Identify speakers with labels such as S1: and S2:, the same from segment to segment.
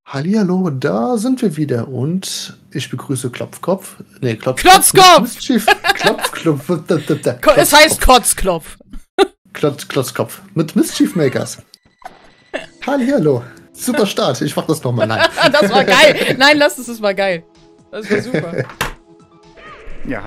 S1: Hallihallo, da sind wir wieder und ich begrüße Klopfkopf. Nee,
S2: Klotzkopf!
S1: Mischief. Klopfklopf.
S2: Es heißt Kotzklopf.
S1: Klotzkopf. Mit Mischief Makers. Hallihallo. Super Start. Ich mach das nochmal. Nein.
S2: Das war geil. Nein, lass es, das war geil. Das war super.
S3: Ja.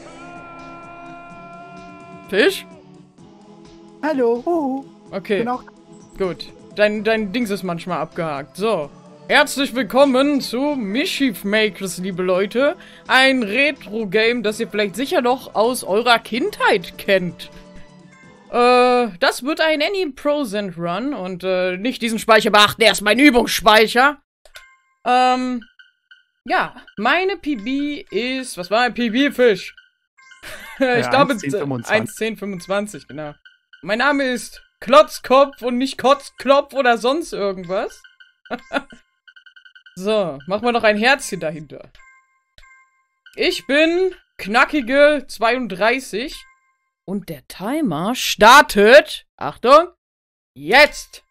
S2: Fisch?
S3: Hallo.
S2: Okay,
S3: Genau.
S2: gut. Dein Dings ist manchmal abgehakt. So. Herzlich willkommen zu Mischief Makers, liebe Leute. Ein Retro-Game, das ihr vielleicht sicher noch aus eurer Kindheit kennt. Das wird ein Any-Prosent Run und nicht diesen Speicher beachten, der ist mein Übungsspeicher. Ja, meine PB ist, was war mein PB-Fisch? Ich glaube 1,1025, genau. Mein Name ist Klotzkopf und nicht Kotzklopf oder sonst irgendwas. So, machen wir noch ein Herzchen dahinter. Ich bin knackige 32 und der Timer startet, Achtung, jetzt!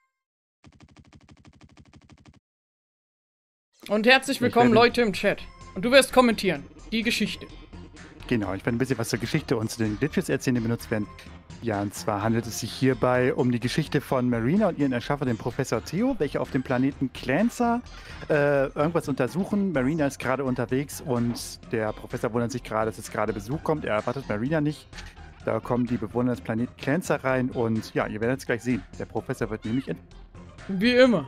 S2: Und herzlich willkommen, Leute im Chat. Und du wirst kommentieren, die Geschichte.
S3: Genau, ich werde ein bisschen was zur Geschichte und zu den Glitches erzählen, die benutzt werden. Ja, und zwar handelt es sich hierbei um die Geschichte von Marina und ihren Erschaffer, den Professor Theo, welche auf dem Planeten Clancer irgendwas untersuchen. Marina ist gerade unterwegs und der Professor wundert sich gerade, dass jetzt gerade Besuch kommt. Er erwartet Marina nicht. Da kommen die Bewohner des Planeten Clancer rein und ja, ihr werdet es gleich sehen. Der Professor wird nämlich
S2: Wie immer.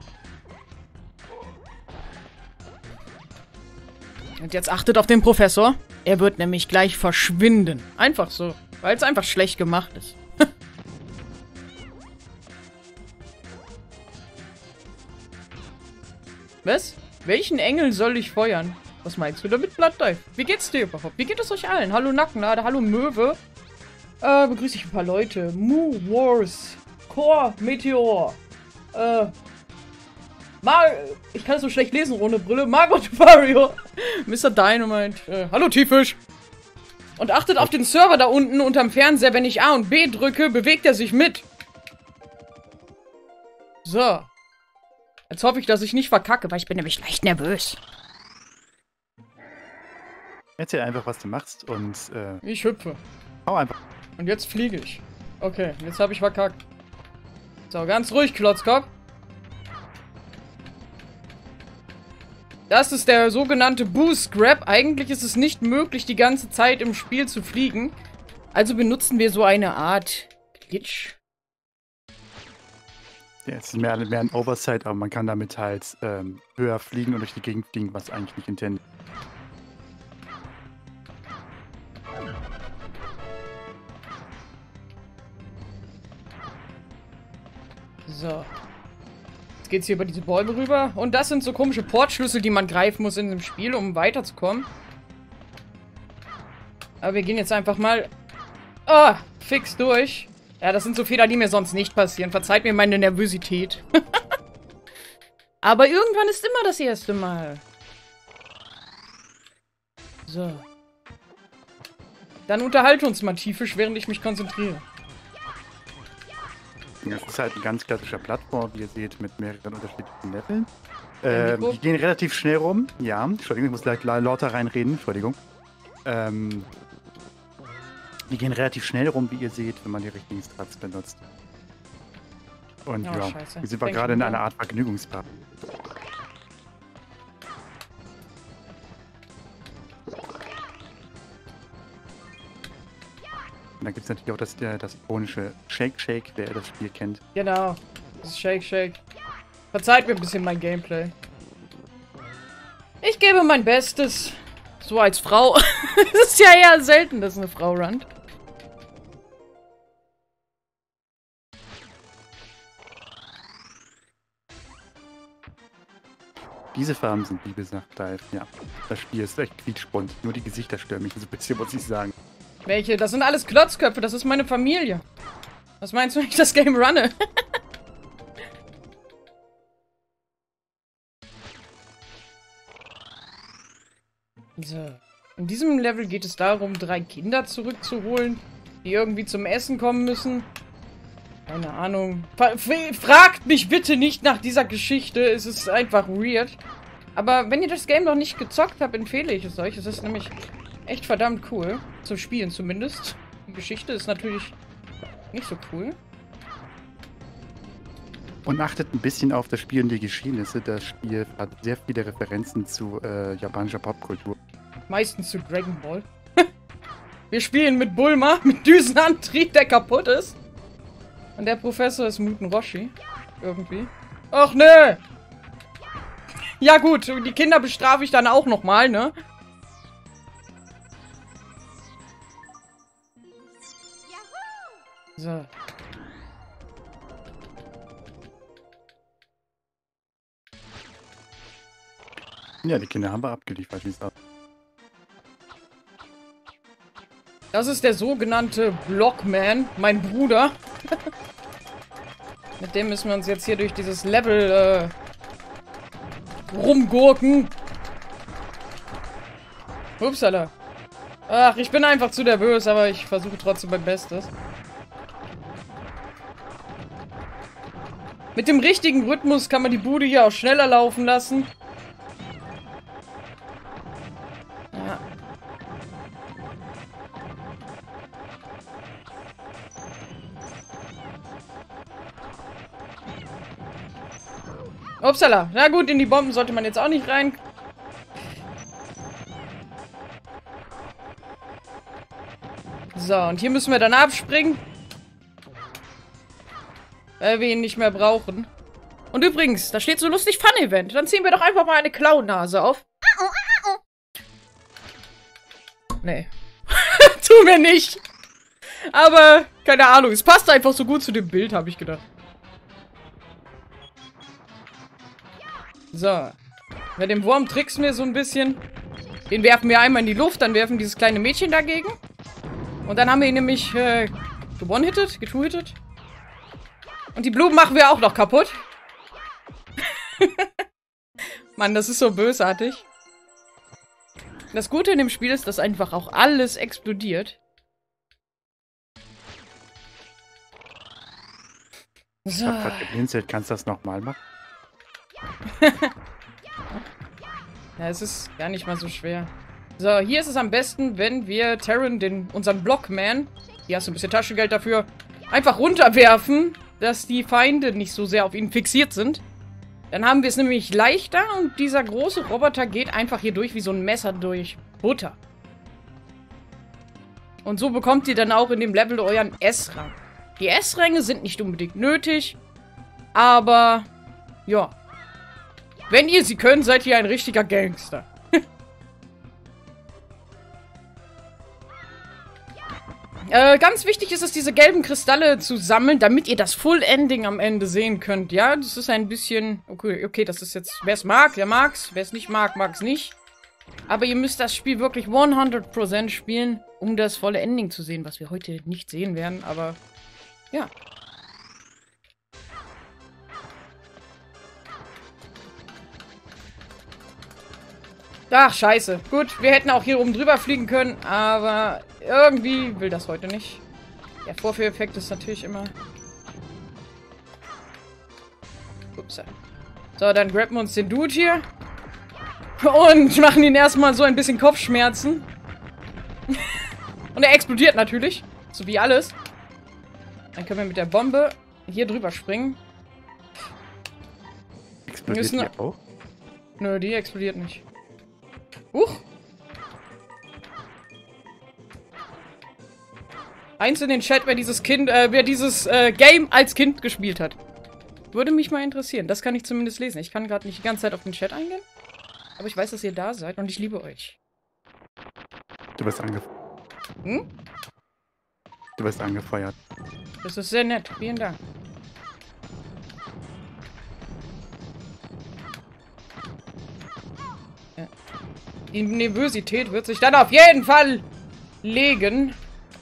S2: Und jetzt achtet auf den Professor. Er wird nämlich gleich verschwinden. Einfach so. Weil es einfach schlecht gemacht ist. Was? Welchen Engel soll ich feuern? Was meinst du damit, Blooddive? Wie geht's dir überhaupt? Wie geht es euch allen? Hallo Nackenlade, hallo Möwe. Begrüße ich ein paar Leute. Moo Wars. Core Meteor. Ich kann es so schlecht lesen ohne Brille. Margot Vario. Mr. Dynamite. Hallo T-Fisch. Und achtet auf den Server da unten unterm Fernseher. Wenn ich A und B drücke, bewegt er sich mit. So. Jetzt hoffe ich, dass ich nicht verkacke, weil ich bin nämlich leicht nervös.
S3: Erzähl einfach, was du machst und
S2: Ich hüpfe.
S3: hau einfach.
S2: Und jetzt fliege ich. Okay, jetzt habe ich verkackt. So, ganz ruhig, Klotzkopf. Das ist der sogenannte Boost Grab. Eigentlich ist es nicht möglich, die ganze Zeit im Spiel zu fliegen. Also benutzen wir so eine Art Glitch.
S3: Ja, es ist mehr ein Oversight, aber man kann damit halt höher fliegen und durch die Gegend fliegen, was eigentlich nicht intended.
S2: So. Jetzt geht's hier über diese Bäume rüber. Und das sind so komische Portschlüssel, die man greifen muss in dem Spiel, um weiterzukommen. Aber wir gehen jetzt einfach mal fix durch. Ja, das sind so Fehler, die mir sonst nicht passieren. Verzeiht mir meine Nervosität. Aber irgendwann ist immer das erste Mal. So. Dann unterhalte uns mal T-Fisch, während ich mich konzentriere.
S3: Das ist halt ein ganz klassischer Plattform, wie ihr seht, mit mehreren unterschiedlichen Leveln. Die gehen relativ schnell rum. Ja, Entschuldigung, ich muss gleich lauter reinreden. Entschuldigung. Die gehen relativ schnell rum, wie ihr seht, wenn man die richtigen Strats benutzt. Und ja,
S2: scheiße.
S3: wir sind gerade in einer Art Vergnügungspark. Und dann gibt es natürlich auch das ikonische Shake Shake, wer das Spiel kennt.
S2: Genau. Das ist Shake Shake. Verzeiht mir ein bisschen mein Gameplay. Ich gebe mein Bestes. So als Frau. Es ist ja eher selten, dass eine Frau runnt.
S3: Diese Farben sind, wie gesagt, ja. Das Spiel ist echt quietschbunt. Nur die Gesichter stören mich so ein bisschen, muss ich sagen.
S2: Welche? Das sind alles Klotzköpfe, das ist meine Familie. Was meinst du, wenn ich das Game runne? So. In diesem Level geht es darum, 3 Kinder zurückzuholen, die irgendwie zum Essen kommen müssen. Keine Ahnung. Fragt mich bitte nicht nach dieser Geschichte. Es ist einfach weird. Aber wenn ihr das Game noch nicht gezockt habt, empfehle ich es euch. Es ist nämlich echt verdammt cool. Zum Spielen zumindest. Die Geschichte ist natürlich nicht so cool.
S3: Und achtet ein bisschen auf das Spiel und die Geschehnisse. Das Spiel hat sehr viele Referenzen zu japanischer Popkultur.
S2: Meistens zu Dragon Ball. Wir spielen mit Bulma, mit Düsenantrieb, der kaputt ist. Und der Professor ist Muten Roshi. Irgendwie. Ach ne! Ja gut, die Kinder bestrafe ich dann auch nochmal, ne? So.
S3: Ja, die Kinder haben wir abgeliefert, wie es aussieht.
S2: Das ist der sogenannte Blockman, mein Bruder. Mit dem müssen wir uns jetzt hier durch dieses Level rumgurken. Upsala. Ach, ich bin einfach zu nervös, aber ich versuche trotzdem mein Bestes. Mit dem richtigen Rhythmus kann man die Bude hier auch schneller laufen lassen. Ja. Upsala. Na gut, in die Bomben sollte man jetzt auch nicht rein. So, und hier müssen wir dann abspringen. Weil wir ihn nicht mehr brauchen. Und übrigens, da steht so lustig Fun-Event. Dann ziehen wir doch einfach mal eine Clown-Nase auf. Nee. Tun wir nicht. Aber, keine Ahnung, es passt einfach so gut zu dem Bild, habe ich gedacht. So. Bei dem Wurm tricksen wir so ein bisschen. Den werfen wir einmal in die Luft, dann werfen dieses kleine Mädchen dagegen. Und dann haben wir ihn nämlich gewonnen-hittet, getwo-hittet. Und die Blumen machen wir auch noch kaputt. Mann, das ist so bösartig. Das Gute in dem Spiel ist, dass einfach auch alles explodiert. So.
S3: Ich hab grad geblinzelt, kannst du das nochmal machen?
S2: Ja, es ist gar nicht mal so schwer. So, hier ist es am besten, wenn wir Terran, unseren Blockman, hier hast du ein bisschen Taschengeld dafür, einfach runterwerfen, dass die Feinde nicht so sehr auf ihn fixiert sind. Dann haben wir es nämlich leichter und dieser große Roboter geht einfach hier durch wie so ein Messer durch Butter. Und so bekommt ihr dann auch in dem Level euren S-Rang. Die S-Ränge sind nicht unbedingt nötig, aber ja. Wenn ihr sie könnt, seid ihr ein richtiger Gangster. Ganz wichtig ist es, diese gelben Kristalle zu sammeln, damit ihr das Full Ending am Ende sehen könnt. Ja, das ist ein bisschen... Okay, das ist jetzt... Wer es mag, der mag's. Wer es nicht mag, mag's nicht. Aber ihr müsst das Spiel wirklich 100% spielen, um das volle Ending zu sehen, was wir heute nicht sehen werden, aber... Ja. Ach, scheiße. Gut, wir hätten auch hier oben drüber fliegen können, aber irgendwie will das heute nicht. Der Vorführeffekt ist natürlich immer... Ups. So, dann graben wir uns den Dude hier. Und machen ihn erstmal so ein bisschen Kopfschmerzen. Und er explodiert natürlich. So wie alles. Dann können wir mit der Bombe hier drüber springen.
S3: Explodiert die auch?
S2: Nö, die explodiert nicht. Huch. Eins in den Chat, wer dieses Game als Kind gespielt hat. Würde mich mal interessieren. Das kann ich zumindest lesen. Ich kann gerade nicht die ganze Zeit auf den Chat eingehen. Aber ich weiß, dass ihr da seid und ich liebe euch.
S3: Du wirst angefeuert.
S2: Hm?
S3: Du wirst angefeuert.
S2: Das ist sehr nett. Vielen Dank. Ja. Die Nervosität wird sich dann auf jeden Fall legen.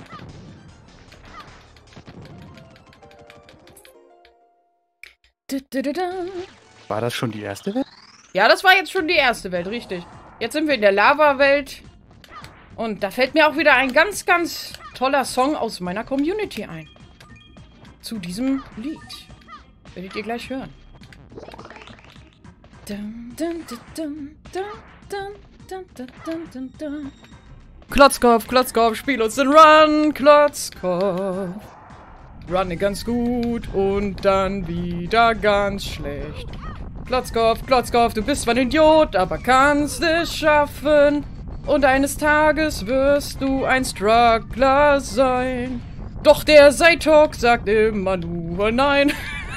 S3: War das schon die erste Welt?
S2: Ja, das war jetzt schon die erste Welt, richtig. Jetzt sind wir in der Lava-Welt. Und da fällt mir auch wieder ein ganz, ganz toller Song aus meiner Community ein. zu diesem Lied. Werdet ihr gleich hören. Klotzkopf, Klotzkopf, spiel uns den Run, Klotzkopf. Runne ganz gut und dann wieder ganz schlecht. Klotzkopf, Klotzkopf, du bist zwar ein Idiot, aber kannst es schaffen. Und eines Tages wirst du ein Struggler sein. Doch der Zeitok sagt immer nur nein.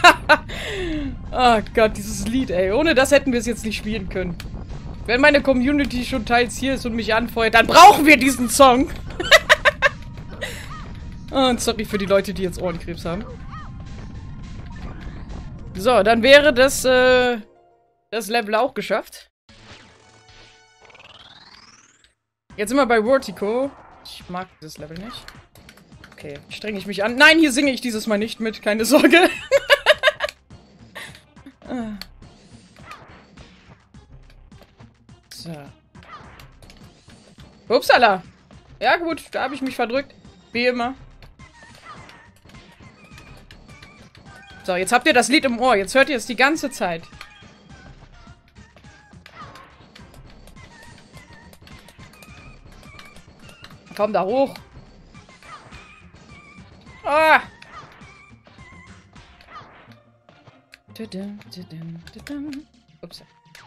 S2: Oh Gott, dieses Lied, ey. Ohne das hätten wir es jetzt nicht spielen können. Wenn meine Community schon teils hier ist und mich anfeuert, dann brauchen wir diesen Song. Und sorry für die Leute, die jetzt Ohrenkrebs haben. So, dann wäre das Level auch geschafft. Jetzt sind wir bei Vertigo. Ich mag das Level nicht. Okay, strenge ich mich an. Nein, hier singe ich dieses Mal nicht mit, keine Sorge. So. Upsala. Ja gut, da habe ich mich verdrückt. Wie immer. So, jetzt habt ihr das Lied im Ohr. Jetzt hört ihr es die ganze Zeit. Komm da hoch. Ah! Ups.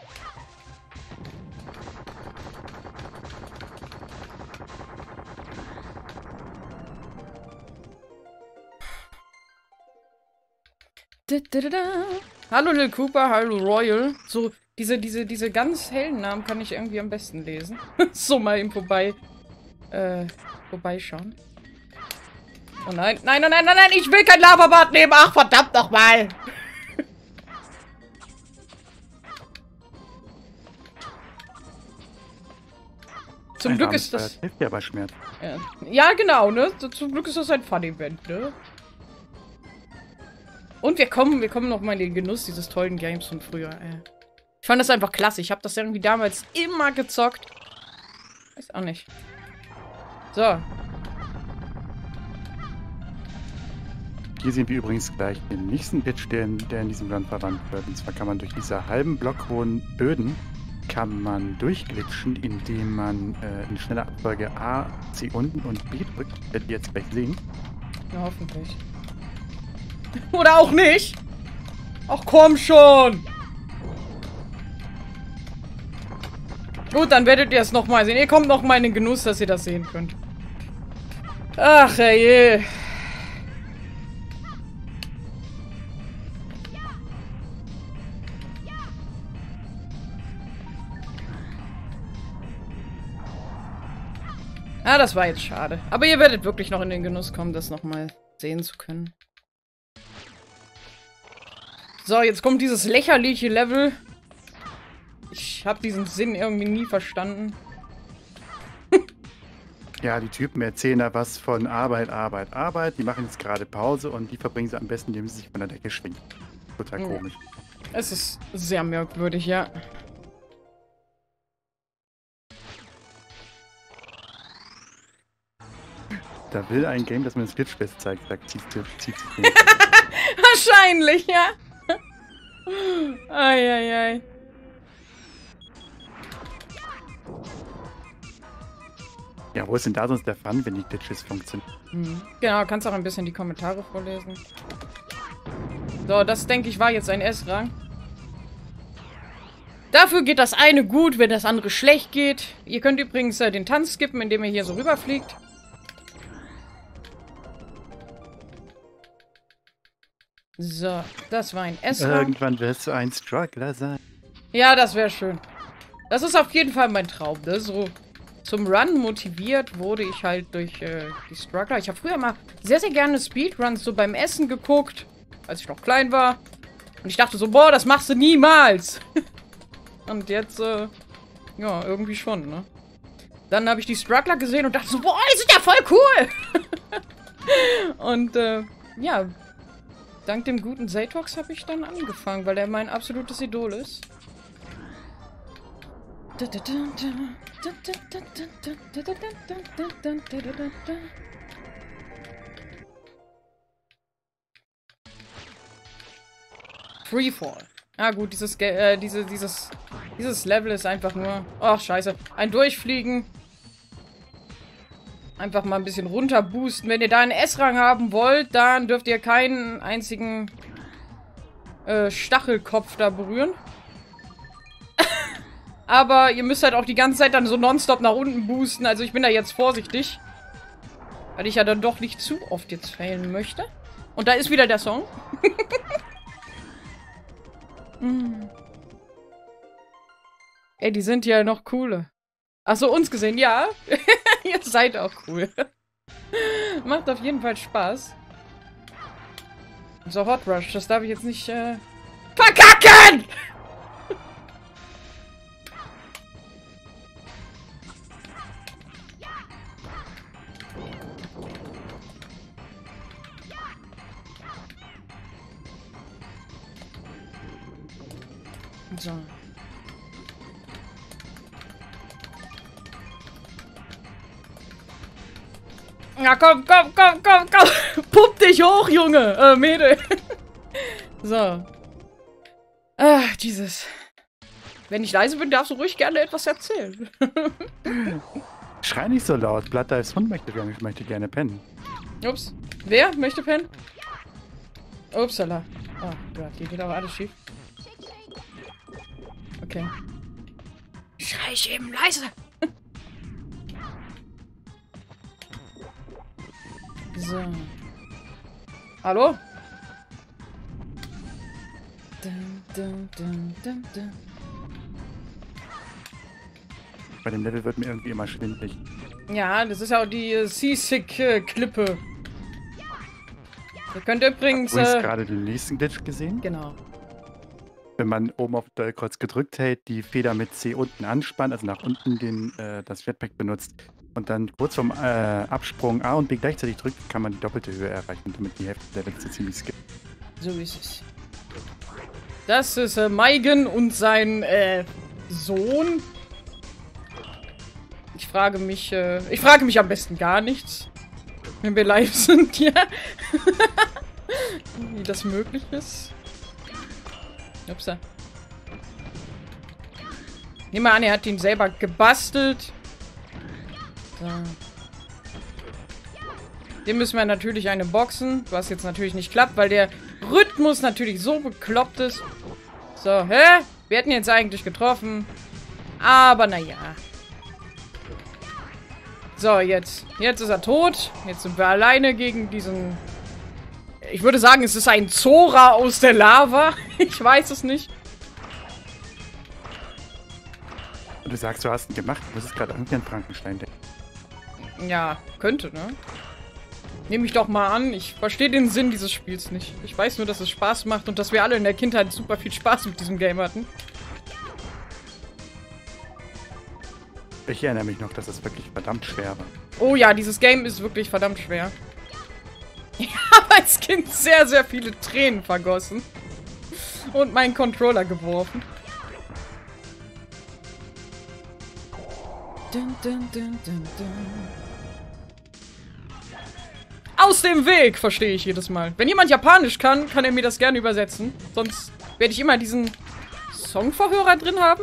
S2: Hallo Lil Cooper, hallo Royal. So, diese ganz hellen Namen kann ich irgendwie am besten lesen. So mal im vorbeischauen. Oh nein, nein, nein, nein, nein, nein, ich will kein Lavabad nehmen. Ach, verdammt nochmal. Zum Glück ist das...
S3: Hilft dir aber Schmerz.
S2: Ja, genau, ne? Zum Glück ist das ein Fun-Event, ne? Und wir kommen noch mal in den Genuss dieses tollen Games von früher, ey. Ich fand das einfach klasse. Ich habe das irgendwie damals immer gezockt. Weiß auch nicht. So.
S3: Hier sehen wir übrigens gleich den nächsten Glitch, der in diesem Run verwandt wird. Und zwar kann man durch diese halben blockhohen Böden durchglitschen, indem man in schneller Abfolge A, C unten und B drückt. Werdet ihr jetzt gleich sehen.
S2: Ja, hoffentlich. Oder auch nicht. Ach komm schon. Gut, dann werdet ihr es nochmal sehen. Ihr kommt nochmal in den Genuss, dass ihr das sehen könnt. Ach, je. Ah, das war jetzt schade. Aber ihr werdet wirklich noch in den Genuss kommen, das nochmal sehen zu können. So, jetzt kommt dieses lächerliche Level. Ich habe diesen Sinn irgendwie nie verstanden.
S3: Ja, die Typen erzählen da was von Arbeit, Arbeit, Arbeit. Die machen jetzt gerade Pause und die verbringen sie am besten, indem sie sich von der Decke schwingen. Total komisch.
S2: Es ist sehr merkwürdig, ja.
S3: Da will ein Game, das mir das Glitch-Best zeigt, sagt, zieht sich nicht.
S2: Wahrscheinlich, ja. Eieiei.
S3: Ja, wo ist denn da sonst der Fun, wenn die Glitches funktionieren?
S2: Genau, kannst auch ein bisschen die Kommentare vorlesen. So, das denke ich war jetzt ein S-Rang. Dafür geht das eine gut, wenn das andere schlecht geht. Ihr könnt übrigens den Tanz skippen, indem ihr hier so rüberfliegt. So, das war ein S-Rang.
S3: Irgendwann wirst du ein Struggler sein.
S2: Ja, das wäre schön. Das ist auf jeden Fall mein Traum, ne? So zum Run motiviert wurde ich halt durch die Struggler. Ich habe früher mal sehr, sehr gerne Speedruns so beim Essen geguckt, als ich noch klein war. Und ich dachte so, boah, das machst du niemals. Und jetzt, ja, irgendwie schon, ne? Dann habe ich die Struggler gesehen und dachte so, boah, die sind ja voll cool. Und, ja, dank dem guten Zatox habe ich dann angefangen, weil er mein absolutes Idol ist. Freefall. Ah gut, dieses Level ist einfach nur... Ach, scheiße. Ein Durchfliegen. Einfach mal ein bisschen runter boosten. Wenn ihr da einen S-Rang haben wollt, dann dürft ihr keinen einzigen Stachelkopf da berühren. Aber ihr müsst halt auch die ganze Zeit dann so nonstop nach unten boosten. Also ich bin da jetzt vorsichtig. Weil ich ja dann doch nicht zu oft jetzt failen möchte. Und da ist wieder der Song. Ey, die sind ja noch cooler. Achso, uns gesehen, ja. Ihr seid auch cool. Macht auf jeden Fall Spaß. So, Hot Rush, das darf ich jetzt nicht, verkacken! So. Na komm, komm, komm, komm, komm! Pupp dich hoch, Junge! Mädel! So. Ach, Jesus. Wenn ich leise bin, darfst du ruhig gerne etwas erzählen.
S3: Schrei nicht so laut. Blood Dives Hund möchte gerne pennen.
S2: Ups. Wer möchte pennen? Upsala. Oh Gott, hier geht auch alles schief. Okay. Schrei ich eben leise. So. Hallo? Dun, dun, dun, dun, dun.
S3: Bei dem Level wird mir irgendwie immer schwindelig.
S2: Ja, das ist ja auch die Seasick-Klippe. Ihr könnt übrigens...
S3: Du hast gerade den nächsten Glitch gesehen?
S2: Genau.
S3: Wenn man oben auf Doppelkreuz gedrückt hält, die Feder mit C unten anspannt, also nach unten das Jetpack benutzt und dann kurz vorm Absprung A und B gleichzeitig drückt, kann man die doppelte Höhe erreichen und damit die Hälfte der Levels so ziemlich skippen.
S2: So ist es. Das ist Maigen und sein Sohn. Ich frage mich am besten gar nichts, wenn wir live sind, ja. Wie das möglich ist. Upsa. Nehmen wir an, er hat ihn selber gebastelt. So. Den müssen wir natürlich eine boxen, was jetzt natürlich nicht klappt, weil der Rhythmus natürlich so bekloppt ist. So, hä? Wir hätten jetzt eigentlich getroffen. Aber naja. So, jetzt. Jetzt ist er tot. Jetzt sind wir alleine gegen diesen... Ich würde sagen, es ist ein Zora aus der Lava. Ich weiß es nicht.
S3: Und du sagst, du hast ihn gemacht. Du musst gerade irgendwie an Frankenstein denken.
S2: Ja, könnte, ne? Nehme ich doch mal an. Ich verstehe den Sinn dieses Spiels nicht. Ich weiß nur, dass es Spaß macht und dass wir alle in der Kindheit super viel Spaß mit diesem Game hatten.
S3: Ich erinnere mich noch, dass es wirklich verdammt schwer war.
S2: Oh ja, dieses Game ist wirklich verdammt schwer. Ich habe als Kind sehr, sehr viele Tränen vergossen. Und meinen Controller geworfen. Dun, dun, dun, dun, dun. Aus dem Weg, verstehe ich jedes Mal. Wenn jemand Japanisch kann, kann er mir das gerne übersetzen. Sonst werde ich immer diesen Songverhörer drin haben.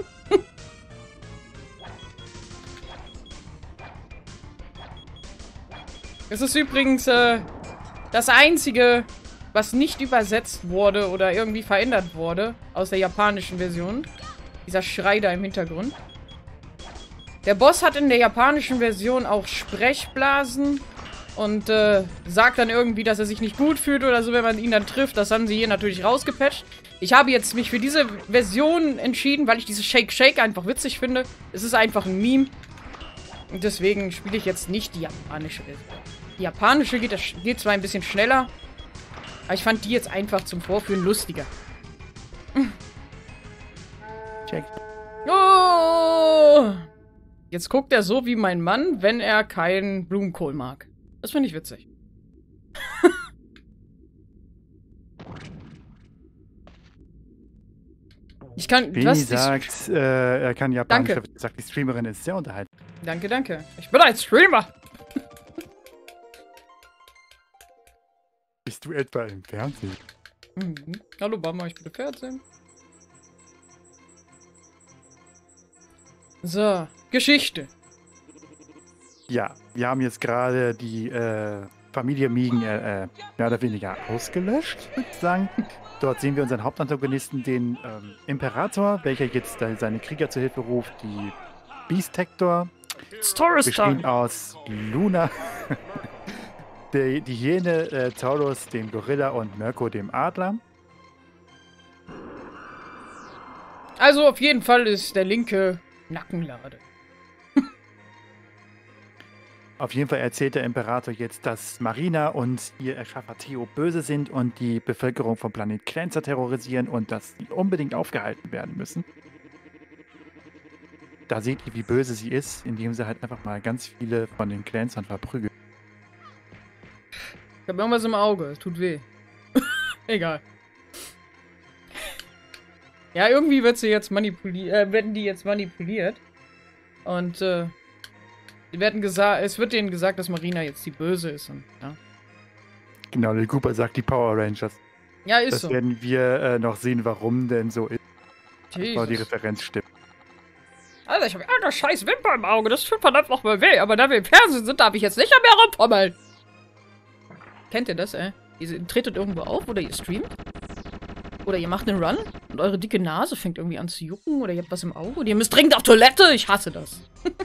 S2: Es ist übrigens das Einzige, was nicht übersetzt wurde oder irgendwie verändert wurde aus der japanischen Version. Dieser Schrei da im Hintergrund. Der Boss hat in der japanischen Version auch Sprechblasen und sagt dann irgendwie, dass er sich nicht gut fühlt oder so, wenn man ihn dann trifft. Das haben sie hier natürlich rausgepatcht. Ich habe jetzt mich für diese Version entschieden, weil ich dieses Shake Shake einfach witzig finde. Es ist einfach ein Meme. Und deswegen spiele ich jetzt nicht die japanische Version. Die japanische geht zwar ein bisschen schneller, aber ich fand die jetzt einfach zum Vorführen lustiger.
S3: Check.
S2: Oh! Jetzt guckt er so wie mein Mann, wenn er keinen Blumenkohl mag. Das finde ich witzig. Ich kann...
S3: Beni sagt, er kann Japanisch.
S2: Danke.
S3: Sagt, die Streamerin ist sehr unterhaltsam.
S2: Danke, danke. Ich bin ein Streamer.
S3: Bist du etwa im Fernsehen?
S2: Mhm. Hallo, Mama, ich bin 14. So, Geschichte.
S3: Ja, wir haben jetzt gerade die Familie Migen mehr oder weniger ausgelöscht, würde ich sagen. Dort sehen wir unseren Hauptantagonisten, den Imperator, welcher jetzt seine Krieger zur Hilfe ruft, die Beast-Hector, bestehend aus Luna, die Hyäne, Taurus, dem Gorilla und Mirko, dem Adler.
S2: Also auf jeden Fall ist der linke Nackenlade.
S3: Auf jeden Fall erzählt der Imperator jetzt, dass Marina und ihr Erschaffer Theo böse sind und die Bevölkerung vom Planet Clancer terrorisieren und dass sie unbedingt aufgehalten werden müssen. Da seht ihr, wie böse sie ist, indem sie halt einfach mal ganz viele von den Clansern verprügelt.
S2: Ich hab irgendwas im Auge, es tut weh. Egal. Ja, irgendwie wird sie jetzt werden die jetzt manipuliert. Und, es wird denen gesagt, dass Marina jetzt die Böse ist. Und, ja.
S3: Genau, der Cooper sagt die Power Rangers.
S2: Ja, ist
S3: das
S2: so.
S3: Das werden wir noch sehen, warum denn so ist. Aber die Referenz stimmt.
S2: Alter, ich hab scheiß Wimper im Auge, das tut verdammt noch mal weh. Aber da wir im Fernsehen sind, darf ich jetzt nicht mehr rumpommeln. Kennt ihr das, ey? Ihr tretet irgendwo auf oder ihr streamt? Oder ihr macht einen Run und eure dicke Nase fängt irgendwie an zu jucken oder ihr habt was im Auge oder ihr müsst dringend auf Toilette. Ich hasse das.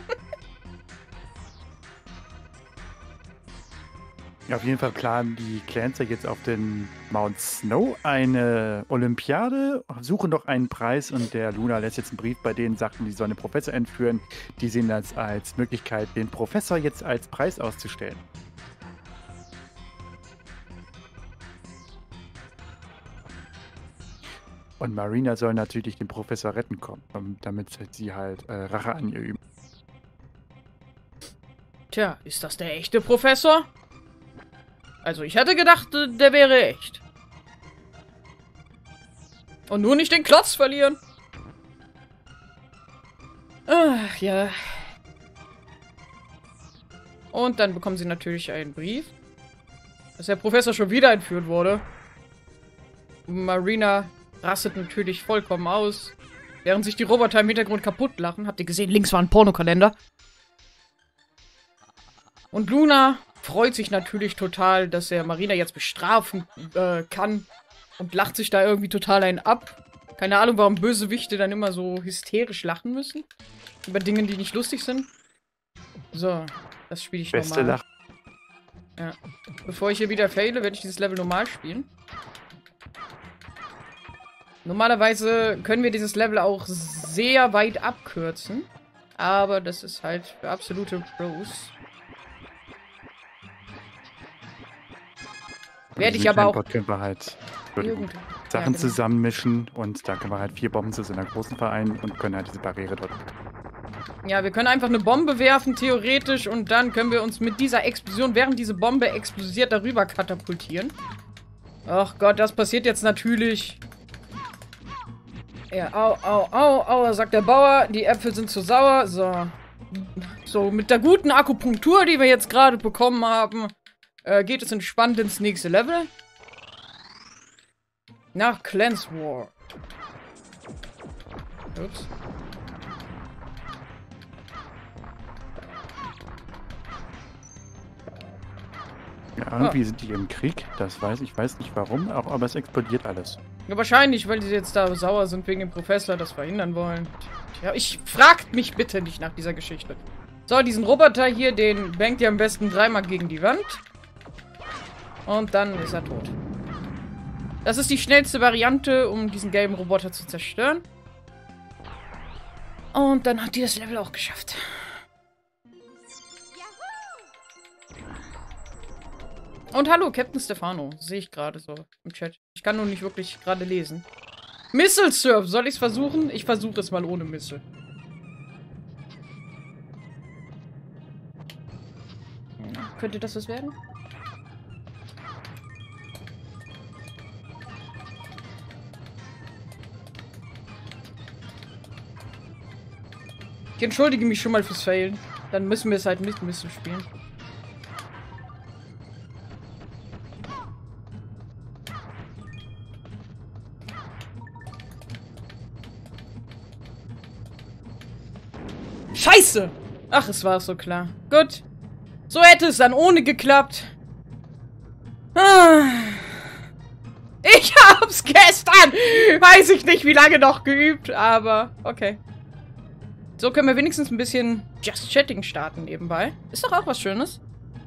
S3: Ja, auf jeden Fall planen die Clancer jetzt auf den Mount Snow eine Olympiade, suchen doch einen Preis und der Luna lässt jetzt einen Brief bei denen, sagten, die sollen den Professor entführen. Die sehen das als Möglichkeit, den Professor jetzt als Preis auszustellen. Und Marina soll natürlich den Professor retten kommen, damit sie halt Rache an ihr üben.
S2: Tja, ist das der echte Professor? Also ich hätte gedacht, der wäre echt. Und nur nicht den Klotz verlieren. Ach, ja. Und dann bekommen sie natürlich einen Brief, dass der Professor schon wieder entführt wurde. Marina rastet natürlich vollkommen aus, während sich die Roboter im Hintergrund kaputt lachen. Habt ihr gesehen, links war ein Pornokalender. Und Luna freut sich natürlich total, dass er Marina jetzt bestrafen kann und lacht sich da irgendwie total einen ab. Keine Ahnung, warum Bösewichte dann immer so hysterisch lachen müssen. Über Dinge, die nicht lustig sind. So, das spiele ich
S3: Beste
S2: normal.
S3: Lach.
S2: Ja. Bevor ich hier wieder faile, werde ich dieses Level normal spielen. Normalerweise können wir dieses Level auch sehr weit abkürzen. Aber das ist halt für absolute Pros. Werde ich aber auch...
S3: Können wir halt Sachen
S2: genau.
S3: zusammenmischen und da können wir halt 4 Bomben zu so einer großen vereinen und können halt diese Barriere dort.
S2: Ja, wir können einfach eine Bombe werfen, theoretisch, und dann können wir uns mit dieser Explosion, während diese Bombe explodiert, darüber katapultieren. Ach Gott, das passiert jetzt natürlich. Ja, au, sagt der Bauer, die Äpfel sind zu sauer. So, mit der guten Akupunktur, die wir jetzt gerade bekommen haben, geht es entspannt ins nächste Level. Nach Clans War. Ups.
S3: Ja, irgendwie sind die im Krieg, ich weiß nicht warum, aber es explodiert alles.
S2: Ja, wahrscheinlich, weil die jetzt da sauer sind wegen dem Professor, das verhindern wollen. Ja, fragt mich bitte nicht nach dieser Geschichte. So, diesen Roboter hier, den bangt ihr am besten 3-mal gegen die Wand. Und dann ist er tot. Das ist die schnellste Variante, um diesen gelben Roboter zu zerstören. Und dann hat die das Level auch geschafft. Und hallo, Captain Stefano. Sehe ich gerade so im Chat. Ich kann nur nicht wirklich gerade lesen. Missile Surf. Soll ich es versuchen? Ich versuche es mal ohne Missile. Könnte das was werden? Ich entschuldige mich schon mal fürs Failen. Dann müssen wir es halt mit Missile spielen. Scheiße! Ach, es war so klar. Gut. So hätte es dann ohne geklappt. Ich hab's gestern, weiß ich nicht, wie lange noch geübt, aber okay. So können wir wenigstens ein bisschen Just Chatting starten nebenbei. Ist doch auch was Schönes.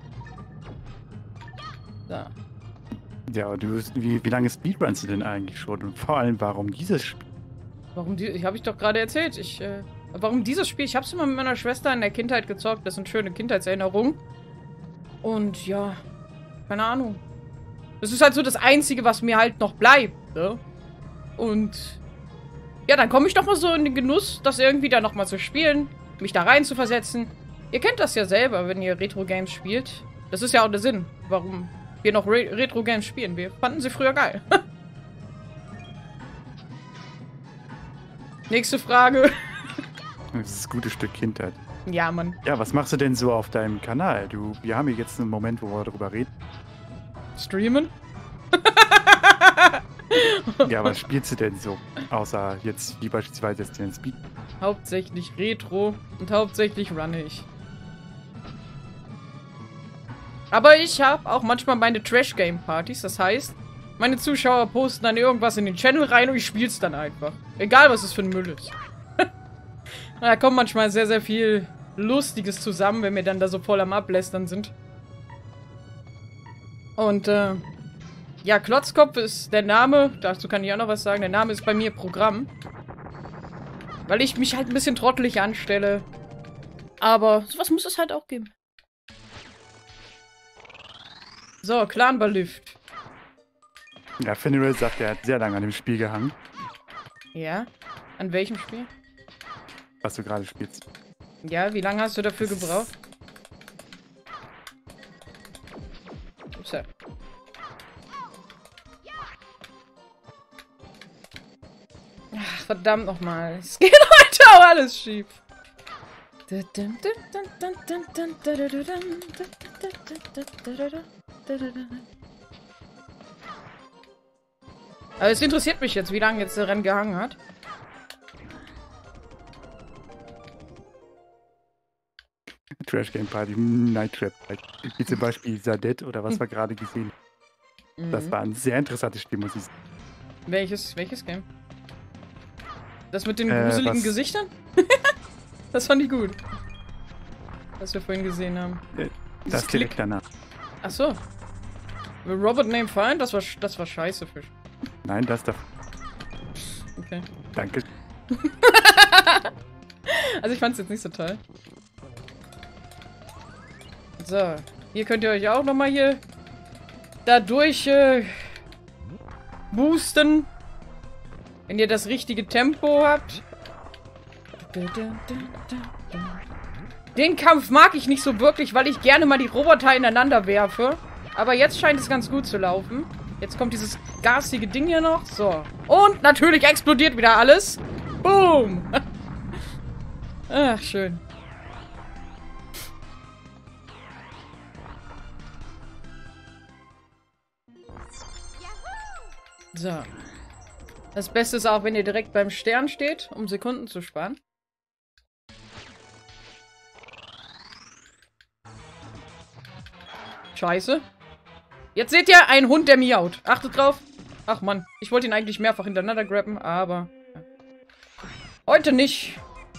S2: So.
S3: Ja, wie lange speedrunst du denn eigentlich schon? Und vor allem, warum dieses Spiel?
S2: Warum die? Habe ich doch gerade erzählt. Warum dieses Spiel? Ich habe es immer mit meiner Schwester in der Kindheit gezockt. Das sind schöne Kindheitserinnerungen. Und ja, keine Ahnung. Das ist halt so das Einzige, was mir halt noch bleibt. Ne? Und ja, dann komme ich doch mal so in den Genuss, das irgendwie da nochmal zu spielen. Mich da rein zu versetzen. Ihr kennt das ja selber, wenn ihr Retro-Games spielt. Das ist ja auch der Sinn, warum wir noch Retro-Games spielen. Wir fanden sie früher geil. Nächste Frage.
S3: Das ist ein gutes Stück Kindheit.
S2: Ja, Mann.
S3: Ja, was machst du denn so auf deinem Kanal? Wir haben hier jetzt einen Moment, wo wir darüber reden.
S2: Streamen?
S3: Ja, was spielst du denn so? Außer jetzt, wie beispielsweise jetzt den Speed.
S2: Hauptsächlich Retro und hauptsächlich runne ich. Aber ich habe auch manchmal meine Trash-Game-Partys. Das heißt, meine Zuschauer posten dann irgendwas in den Channel rein und ich spiel's dann einfach. Egal, was es für ein Müll ist. Da kommt manchmal sehr, sehr viel Lustiges zusammen, wenn wir dann da so voll am Ablästern sind. Und, ja, Klotzkopf ist der Name. Dazu kann ich auch noch was sagen. Der Name ist bei mir Programm. Weil ich mich halt ein bisschen trottelig anstelle. Aber sowas muss es halt auch geben. So, Clanball-Lift.
S3: Ja, Finneral sagt, er hat sehr lange an dem Spiel gehangen.
S2: Ja? An welchem Spiel?
S3: Was du gerade spielst.
S2: Ja, wie lange hast du dafür gebraucht? Ups, ja. Ach, verdammt nochmal. Es geht heute auch alles schief. Aber es interessiert mich jetzt, wie lange jetzt der Rennen gehangen hat.
S3: Trash Game Party, Night Trap. Wie zum Beispiel Sadet oder was wir gerade gesehen haben. Das war ein sehr interessantes Spiel, muss ich sagen.
S2: Welches Game? Das mit den gruseligen Gesichtern? Das fand ich gut. Was wir vorhin gesehen haben.
S3: Das direkt danach.
S2: Achso. Robert Name Fine? Das war scheiße, Fisch.
S3: Nein, das da.
S2: Okay.
S3: Danke.
S2: Also ich fand's jetzt nicht so toll. So. Hier könnt ihr euch auch nochmal hier dadurch boosten. Wenn ihr das richtige Tempo habt. Den Kampf mag ich nicht so wirklich, weil ich gerne mal die Roboter ineinander werfe. Aber jetzt scheint es ganz gut zu laufen. Jetzt kommt dieses garstige Ding hier noch. So. Und natürlich explodiert wieder alles. Boom. Ach, schön. So. Das Beste ist auch, wenn ihr direkt beim Stern steht, um Sekunden zu sparen. Scheiße. Jetzt seht ihr einen Hund, der miaut. Achtet drauf. Ach Mann, ich wollte ihn eigentlich mehrfach hintereinander grabben, aber heute nicht.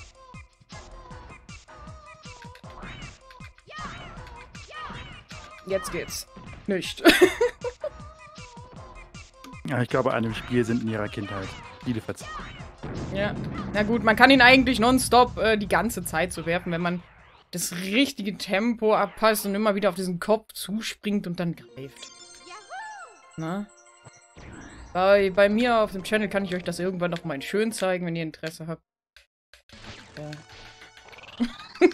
S2: Jetzt geht's. Nicht.
S3: Ja, ich glaube, an dem Spiel sind in ihrer Kindheit viele verzeiht.
S2: Ja. Na gut, man kann ihn eigentlich nonstop die ganze Zeit so werfen, wenn man das richtige Tempo abpasst und immer wieder auf diesen Kopf zuspringt und dann greift. Na? Bei mir auf dem Channel kann ich euch das irgendwann noch mal schön zeigen, wenn ihr Interesse habt. Ja.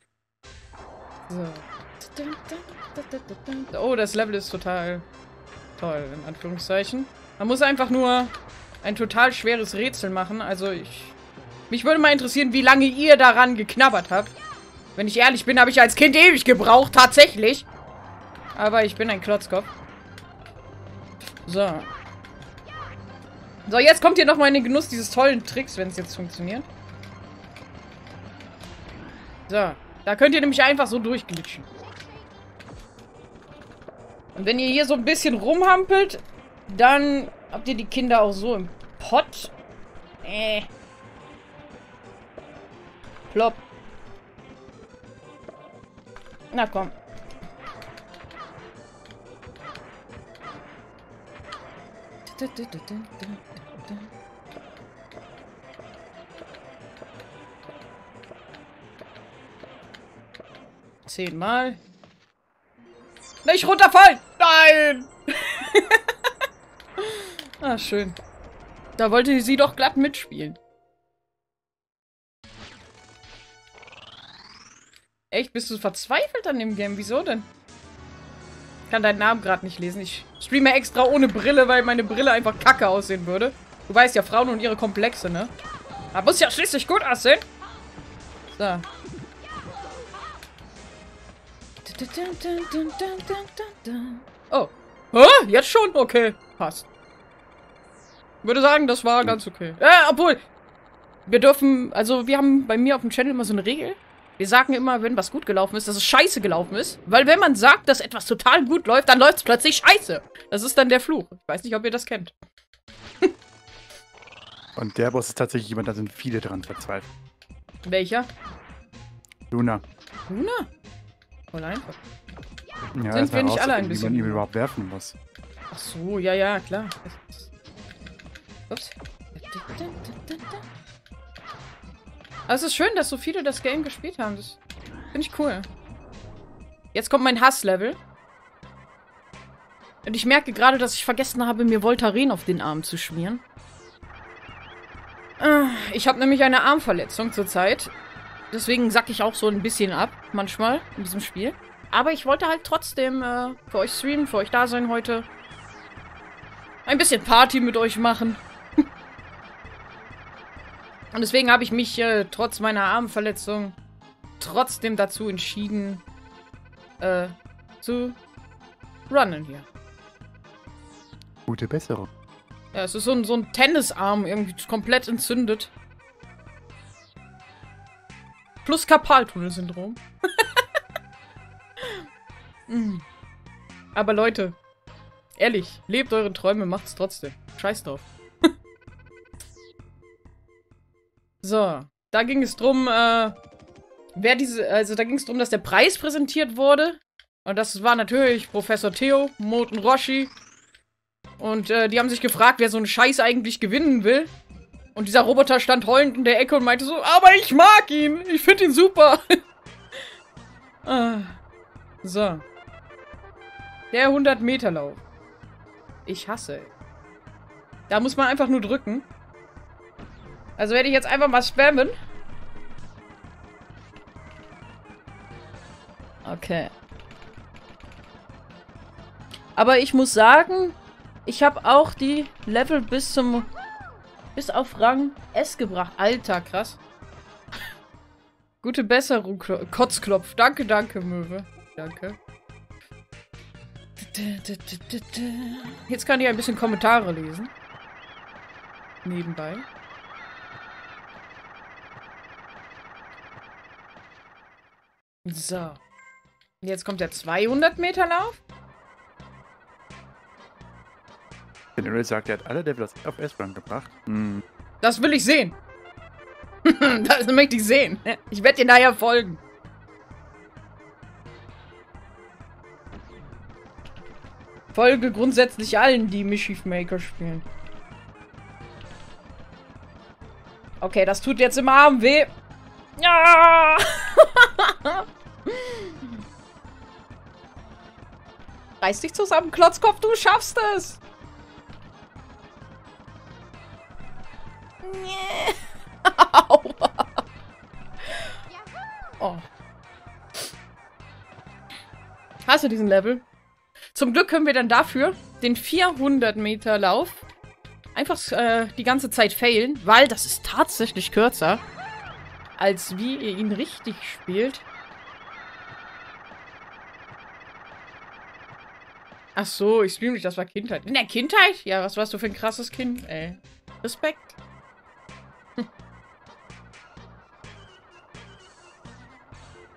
S2: So. Oh, das Level ist total toll, in Anführungszeichen. Man muss einfach nur ein total schweres Rätsel machen. Also mich würde mal interessieren, wie lange ihr daran geknabbert habt. Wenn ich ehrlich bin, habe ich als Kind ewig gebraucht, tatsächlich. Aber ich bin ein Klotzkopf. So. So, jetzt kommt ihr nochmal in den Genuss dieses tollen Tricks, wenn es jetzt funktioniert. So. Da könnt ihr nämlich einfach so durchglitschen. Und wenn ihr hier so ein bisschen rumhampelt, dann habt ihr die Kinder auch so im Pott. Plopp. Na komm. Zehnmal. Nicht runterfallen! Nein! Ah, schön. Da wollte sie doch glatt mitspielen. Echt? Bist du verzweifelt an dem Game? Wieso denn? Ich kann deinen Namen gerade nicht lesen. Ich streame extra ohne Brille, weil meine Brille einfach kacke aussehen würde. Du weißt ja, Frauen und ihre Komplexe, ne? Aber muss ja schließlich gut aussehen. So. Oh. Hä? Jetzt schon? Okay. Passt. Würde sagen, das war ganz okay. Obwohl. Wir dürfen, also wir haben bei mir auf dem Channel immer so eine Regel. Wir sagen immer, wenn was gut gelaufen ist, dass es scheiße gelaufen ist. Weil wenn man sagt, dass etwas total gut läuft, dann läuft es plötzlich scheiße. Das ist dann der Fluch. Ich weiß nicht, ob ihr das kennt.
S3: Und der Boss ist tatsächlich jemand, da sind viele dran verzweifelt.
S2: Welcher?
S3: Luna.
S2: Luna? Voll einfach.
S3: Ja,
S2: Sind wir nicht alle ein bisschen?
S3: Wie man ihn überhaupt werfen muss.
S2: Ach so, ja, ja, klar. Ups. Aber es ist schön, dass so viele das Game gespielt haben. Das finde ich cool. Jetzt kommt mein Hasslevel. Und ich merke gerade, dass ich vergessen habe, mir Voltaren auf den Arm zu schmieren. Ich habe nämlich eine Armverletzung zurzeit. Deswegen sack ich auch so ein bisschen ab, manchmal, in diesem Spiel. Aber ich wollte halt trotzdem für euch streamen, für euch da sein heute. Ein bisschen Party mit euch machen. Und deswegen habe ich mich trotz meiner Armverletzung trotzdem dazu entschieden, zu runnen hier.
S3: Gute Besserung.
S2: Ja, es ist so ein Tennisarm, irgendwie komplett entzündet. Plus Karpaltunnelsyndrom. Aber Leute, ehrlich, lebt eure Träume, macht's trotzdem. Scheiß drauf. So, da ging es drum, da ging es drum, dass der Preis präsentiert wurde. Und das war natürlich Professor Theo, Moten Roshi. Und die haben sich gefragt, wer so einen Scheiß eigentlich gewinnen will. Und dieser Roboter stand heulend in der Ecke und meinte so, aber ich mag ihn, ich finde ihn super. So. Der 100-Meter-Lauf. Ich hasse. Da muss man einfach nur drücken. Also werde ich jetzt einfach mal spammen. Okay. Aber ich muss sagen, ich habe auch die Level bis auf Rang S gebracht. Alter, krass. Gute Besserung, Kotzklopf. Danke, danke, Möwe. Danke. Jetzt kann ich ein bisschen Kommentare lesen. Nebenbei. So. Jetzt kommt der 200-Meter-Lauf.
S3: General sagt, er hat alle Level auf S-Rang gebracht. Hm.
S2: Das will ich sehen. Das möchte ich sehen. Ich werde dir nachher folgen. Folge grundsätzlich allen, die Mischief Maker spielen. Okay, das tut jetzt im Arm weh. Ja! Reiß dich zusammen, Klotzkopf, du schaffst es! Aua. Oh. Hast du diesen Level? Zum Glück können wir dann dafür den 400-Meter-Lauf einfach die ganze Zeit failen, weil das ist tatsächlich kürzer, als wie ihr ihn richtig spielt. Ach so, ich stream nicht, das war Kindheit. In der Kindheit? Ja, was warst du für ein krasses Kind, ey. Respekt.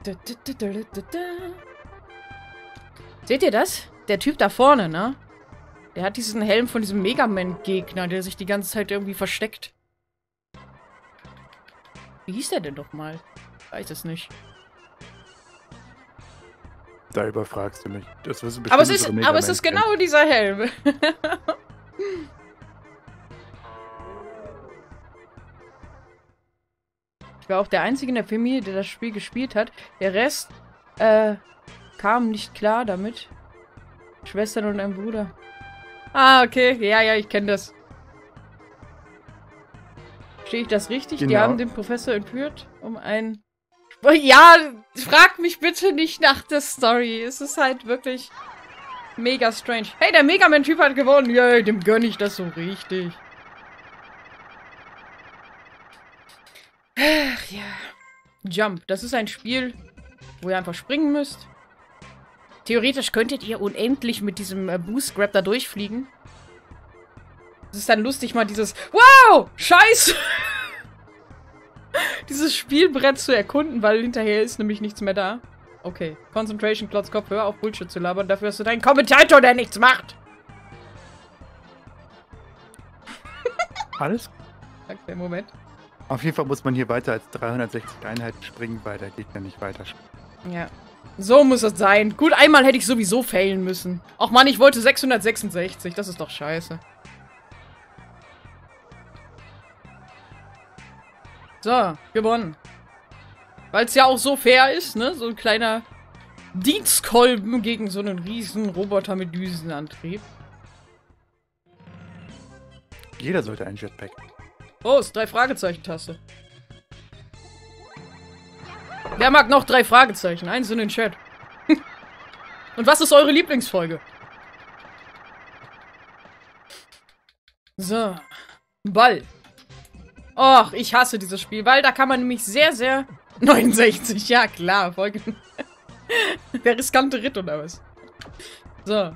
S2: Seht ihr das? Der Typ da vorne, ne? Der hat diesen Helm von diesem Mega Man-Gegner, der sich die ganze Zeit irgendwie versteckt. Wie hieß der denn doch mal? Ich weiß es nicht.
S3: Da überfragst du mich. Das wirst du
S2: Aber
S3: bestimmt
S2: es ist genau dieser Helm. Ich war auch der Einzige in der Familie, der das Spiel gespielt hat. Der Rest, kam nicht klar damit. Schwestern und ein Bruder. Ah, okay. Ja, ich kenne das. Verstehe ich das richtig?
S3: Genau.
S2: Die haben den Professor entführt, um ein... Ja, frag mich bitte nicht nach der Story. Es ist halt wirklich mega strange. Hey, der Mega Man-Typ hat gewonnen. Yay, dem gönne ich das so richtig. Ach ja. Jump. Das ist ein Spiel, wo ihr einfach springen müsst. Theoretisch könntet ihr unendlich mit diesem Boost Grab da durchfliegen. Es ist dann lustig, mal dieses Wow! Scheiße! Dieses Spielbrett zu erkunden, weil hinterher ist nämlich nichts mehr da. Okay. Concentration, Klotzkopf, hör auf Bullshit zu labern. Dafür hast du deinen Kommentator, der nichts macht.
S3: Alles?
S2: Okay, Moment.
S3: Auf jeden Fall muss man hier weiter als 360 Einheiten springen, weil der Gegner nicht weiter springt.
S2: Ja. So muss es sein. Gut, einmal hätte ich sowieso failen müssen. Och Mann, ich wollte 666. Das ist doch scheiße. So, gewonnen. Weil es ja auch so fair ist, ne? So ein kleiner Dienstkolben gegen so einen riesen Roboter mit Düsenantrieb.
S3: Jeder sollte einen Jetpack.
S2: Prost, 3 Fragezeichen-Taste. Wer mag noch 3 Fragezeichen? Eins in den Chat. Und was ist eure Lieblingsfolge? So. Ball. Och, ich hasse dieses Spiel, weil da kann man nämlich sehr, sehr... 69, ja klar, Folge... Der riskante Ritt oder was? So.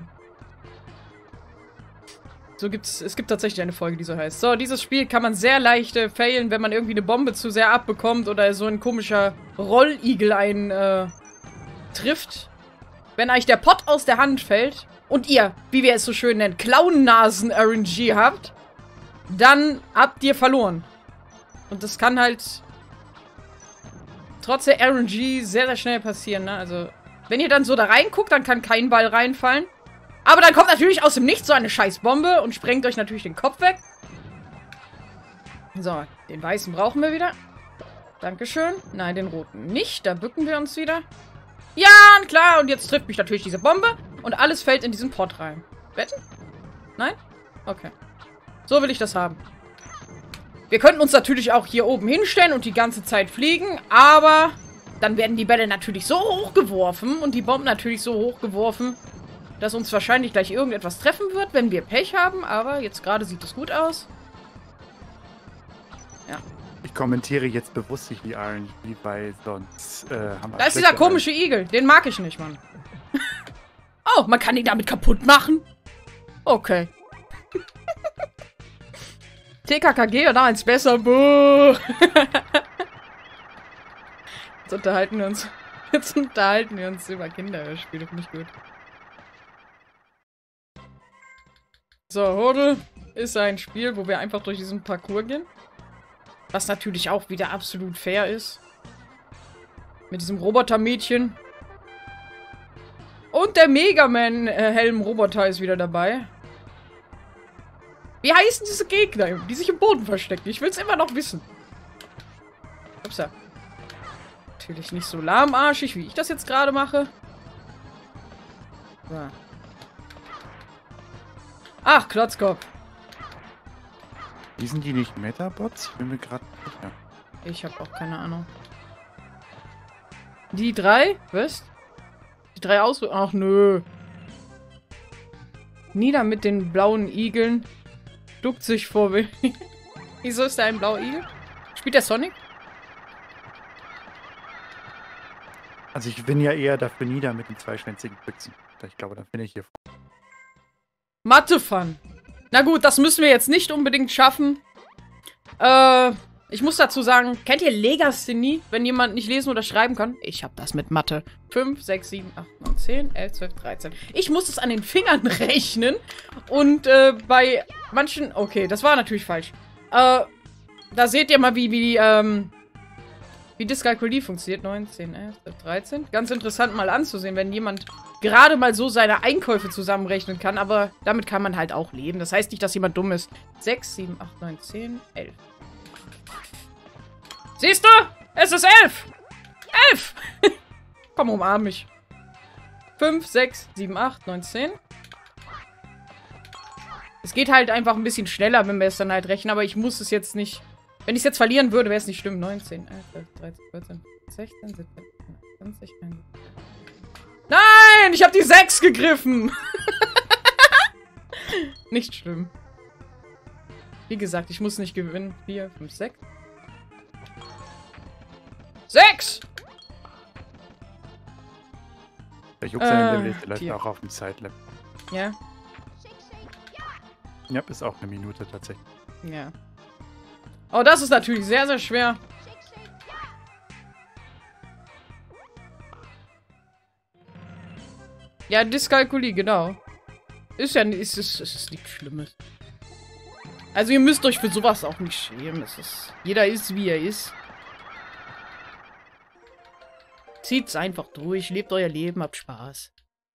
S2: Es gibt tatsächlich eine Folge, die so heißt. So, dieses Spiel kann man sehr leicht failen, wenn man irgendwie eine Bombe zu sehr abbekommt oder so ein komischer Rolligel einen trifft. Wenn euch der Pott aus der Hand fällt und ihr, wie wir es so schön nennen, Clownnasen-RNG habt, dann habt ihr verloren. Und das kann halt trotz der RNG sehr, sehr schnell passieren, ne? Also, wenn ihr dann so da reinguckt, dann kann kein Ball reinfallen. Aber dann kommt natürlich aus dem Nichts so eine Scheißbombe und sprengt euch natürlich den Kopf weg. So, den weißen brauchen wir wieder. Dankeschön. Nein, den roten nicht. Da bücken wir uns wieder. Ja, klar. Und jetzt trifft mich natürlich diese Bombe. Und alles fällt in diesen Pott rein. Wetten? Nein? Okay. So will ich das haben. Wir könnten uns natürlich auch hier oben hinstellen und die ganze Zeit fliegen. Aber dann werden die Bälle natürlich so hochgeworfen und die Bomben natürlich so hochgeworfen, dass uns wahrscheinlich gleich irgendetwas treffen wird, wenn wir Pech haben. Aber jetzt gerade sieht es gut aus. Ja.
S3: Ich kommentiere jetzt bewusst nicht die RNG, weil sonst haben wir...
S2: Da ist dieser komische Igel. Den mag ich nicht, Mann. Oh, man kann ihn damit kaputt machen? Okay. TKKG oder eins besser. Buh. Jetzt unterhalten wir uns über Kinderspiele. Finde ich gut. So, Hodel ist ein Spiel, wo wir einfach durch diesen Parcours gehen. Was natürlich auch wieder absolut fair ist. Mit diesem Robotermädchen. Und der Mega Man-Helm-Roboter ist wieder dabei. Wie heißen diese Gegner, die sich im Boden verstecken? Ich will es immer noch wissen. Upsa. Natürlich nicht so lahmarschig, wie ich das jetzt gerade mache. So. Ach, Klotzkopf.
S3: Sind die nicht Metabots? Bin mir gerade sicher.
S2: Ich habe auch keine Ahnung. Die 3? Was? Die 3 Ausrüstung? Ach, nö. Nieder mit den blauen Igeln. Duckt sich vor. Wieso ist da ein blauer Igel? Spielt der Sonic?
S3: Also ich bin ja eher dafür nieder mit den zweischwänzigen Büchsen. Ich glaube, dann bin ich hier.
S2: Mathe-Fun. Na gut, das müssen wir jetzt nicht unbedingt schaffen. Ich muss dazu sagen, kennt ihr Legasthenie, wenn jemand nicht lesen oder schreiben kann? Ich hab das mit Mathe. 5, 6, 7, 8, 9, 10, 11, 12, 13. Ich muss es an den Fingern rechnen. Und bei manchen... Okay, das war natürlich falsch. Da seht ihr mal, wie Dyskalkulie funktioniert. 9, 10, 11, 12, 13. Ganz interessant mal anzusehen, wenn jemand gerade mal so seine Einkäufe zusammenrechnen kann. Aber damit kann man halt auch leben. Das heißt nicht, dass jemand dumm ist. 6, 7, 8, 9, 10, 11. Siehst du? Es ist 11! 11! Komm, umarm mich. 5, 6, 7, 8, 9, 10. Es geht halt einfach ein bisschen schneller, wenn wir es dann halt rechnen, aber ich muss es jetzt nicht... Wenn ich es jetzt verlieren würde, wäre es nicht schlimm. 19, 11, 12, 13, 14, 16, 17, 20, 21. Nein! Ich habe die 6 gegriffen! Nicht schlimm. Wie gesagt, ich muss nicht gewinnen. 4, 5, 6. 6!
S3: Der Juxer läuft auch auf dem Zeitlimit.
S2: Ja.
S3: Ja, ist auch eine Minute tatsächlich.
S2: Ja. Oh, das ist natürlich sehr, sehr schwer. Ja, Dyskalkulie, genau. Ist ja ist nichts Schlimmes. Also ihr müsst euch für sowas auch nicht schämen. Jeder ist, wie er ist. Zieht's einfach durch, lebt euer Leben, habt Spaß.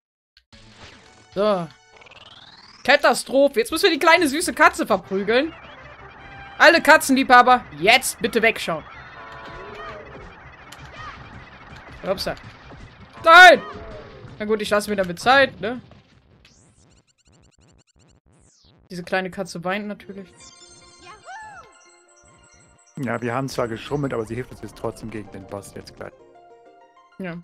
S2: So. Katastrophe. Jetzt müssen wir die kleine süße Katze verprügeln. Alle Katzenliebhaber, jetzt bitte wegschauen. Upsa. Nein! Na gut, ich lasse mir damit Zeit, ne? Diese kleine Katze weint natürlich.
S3: Ja, wir haben zwar geschummelt, aber sie hilft uns jetzt trotzdem gegen den Boss jetzt gleich.
S2: Ja.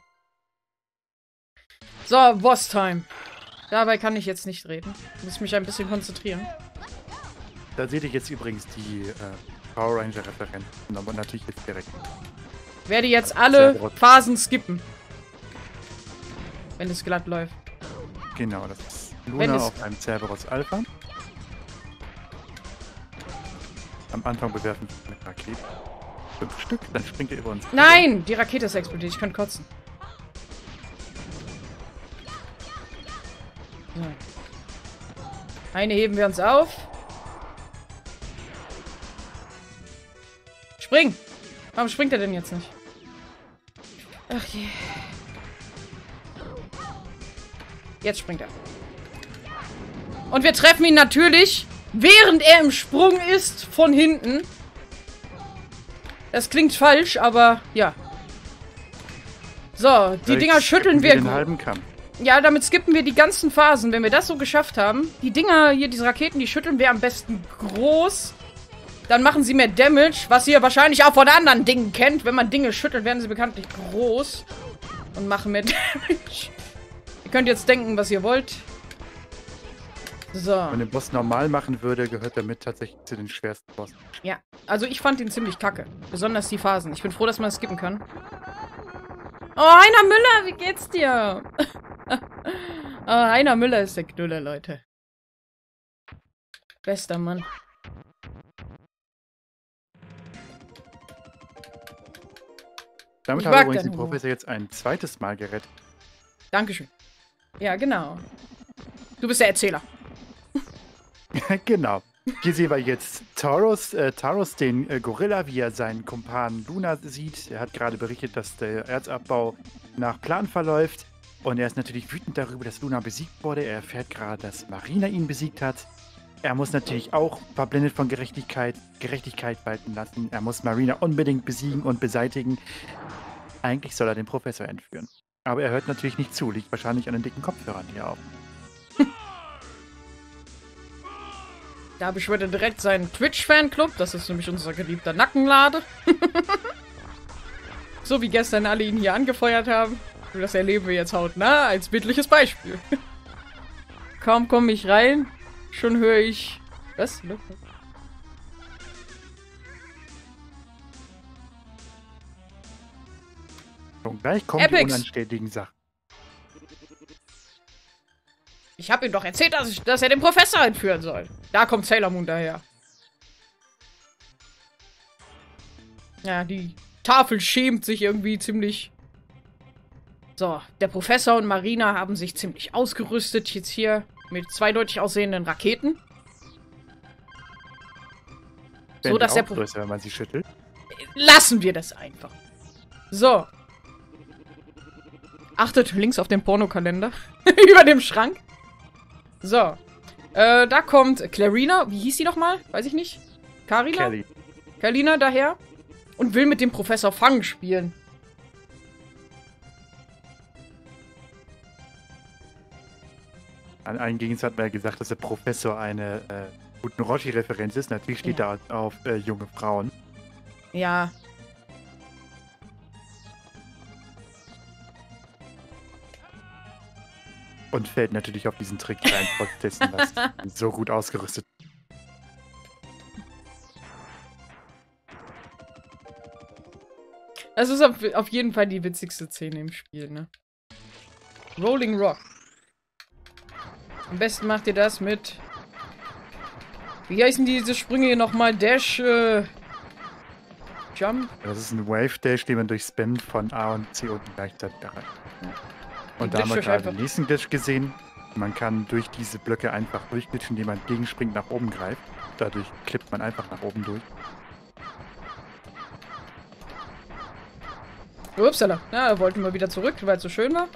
S2: So, Boss-Time. Dabei kann ich jetzt nicht reden. Ich muss mich ein bisschen konzentrieren.
S3: Da seht ihr jetzt übrigens die Power Ranger-Referenten, aber natürlich jetzt direkt.
S2: Ich werde jetzt alle Phasen skippen. Wenn es glatt läuft.
S3: Genau, das ist Luna auf einem Cerberus Alpha. Am Anfang bewerfen wir mit Raketen. 5 Stück, dann springt er über uns.
S2: Nein! Die Rakete ist explodiert, ich kann kotzen. So. Eine heben wir uns auf. Spring! Warum springt er denn jetzt nicht? Ach je. Jetzt springt er. Und wir treffen ihn natürlich, während er im Sprung ist, von hinten. Das klingt falsch, aber ja. So, die Dinger schütteln wir.
S3: Den halben Kampf.
S2: Ja, damit skippen wir die ganzen Phasen. Wenn wir das so geschafft haben, die Dinger hier, diese Raketen, die schütteln wir am besten groß. Dann machen sie mehr Damage, was ihr wahrscheinlich auch von anderen Dingen kennt. Wenn man Dinge schüttelt, werden sie bekanntlich groß und machen mehr Damage. Ihr könnt jetzt denken, was ihr wollt. So.
S3: Wenn man den Boss normal machen würde, gehört er mit tatsächlich zu den schwersten Bossen.
S2: Ja, also ich fand ihn ziemlich kacke. Besonders die Phasen. Ich bin froh, dass man das skippen kann. Oh, Heiner Müller, wie geht's dir? Oh, Heiner Müller ist der Knüller, Leute. Bester Mann.
S3: Damit haben wir übrigens den Professor jetzt ein zweites Mal gerettet.
S2: Dankeschön. Ja, genau. Du bist der Erzähler.
S3: Genau. Hier sehen wir jetzt Taurus, den Gorilla, wie er seinen Kumpan Luna sieht. Er hat gerade berichtet, dass der Erzabbau nach Plan verläuft. Und er ist natürlich wütend darüber, dass Luna besiegt wurde. Er erfährt gerade, dass Marina ihn besiegt hat. Er muss natürlich auch verblendet von Gerechtigkeit walten lassen. Er muss Marina unbedingt besiegen und beseitigen. Eigentlich soll er den Professor entführen. Aber er hört natürlich nicht zu, liegt wahrscheinlich an den dicken Kopfhörern hier auf.
S2: Da beschwört er direkt seinen Twitch-Fanclub. Das ist nämlich unser geliebter Nackenlade. So wie gestern alle ihn hier angefeuert haben. Das erleben wir jetzt hautnah als bildliches Beispiel. Kaum komme ich rein, schon höre ich... Was?
S3: Und gleich kommen die unanständigen Sachen.
S2: Ich habe ihm doch erzählt, dass er den Professor entführen soll. Da kommt Sailor Moon daher. Ja, die Tafel schämt sich irgendwie ziemlich. So, der Professor und Marina haben sich ziemlich ausgerüstet. Jetzt hier mit zweideutig aussehenden Raketen. So, dass der
S3: größer, wenn man sie schüttelt.
S2: Lassen wir das einfach. So. Achtet links auf den Pornokalender. Über dem Schrank. So. Da kommt Clarina. Wie hieß sie nochmal? Weiß ich nicht. Karina?
S3: Kelly.
S2: Karina daher. Und will mit dem Professor Fang spielen.
S3: An allen Gegensatz hat man ja gesagt, dass der Professor eine guten Roshi-Referenz ist. Natürlich steht da auf junge Frauen.
S2: Ja.
S3: Und fällt natürlich auf diesen Trick rein, trotz dessen, was so gut ausgerüstet.
S2: Das ist auf jeden Fall die witzigste Szene im Spiel, ne? Rolling Rock. Am besten macht ihr das mit... Wie heißen diese Sprünge hier nochmal? Dash, Jump?
S3: Das ist ein Wave Dash, den man durch Spam von A und C unten gleichzeitig erreicht. Ja. Und da haben wir gerade den nächsten Dash gesehen. Man kann durch diese Blöcke einfach durchglitschen, indem man gegenspringt nach oben greift. Dadurch klippt man einfach nach oben durch.
S2: Upsala. Na, wollten wir wieder zurück, weil es so schön war.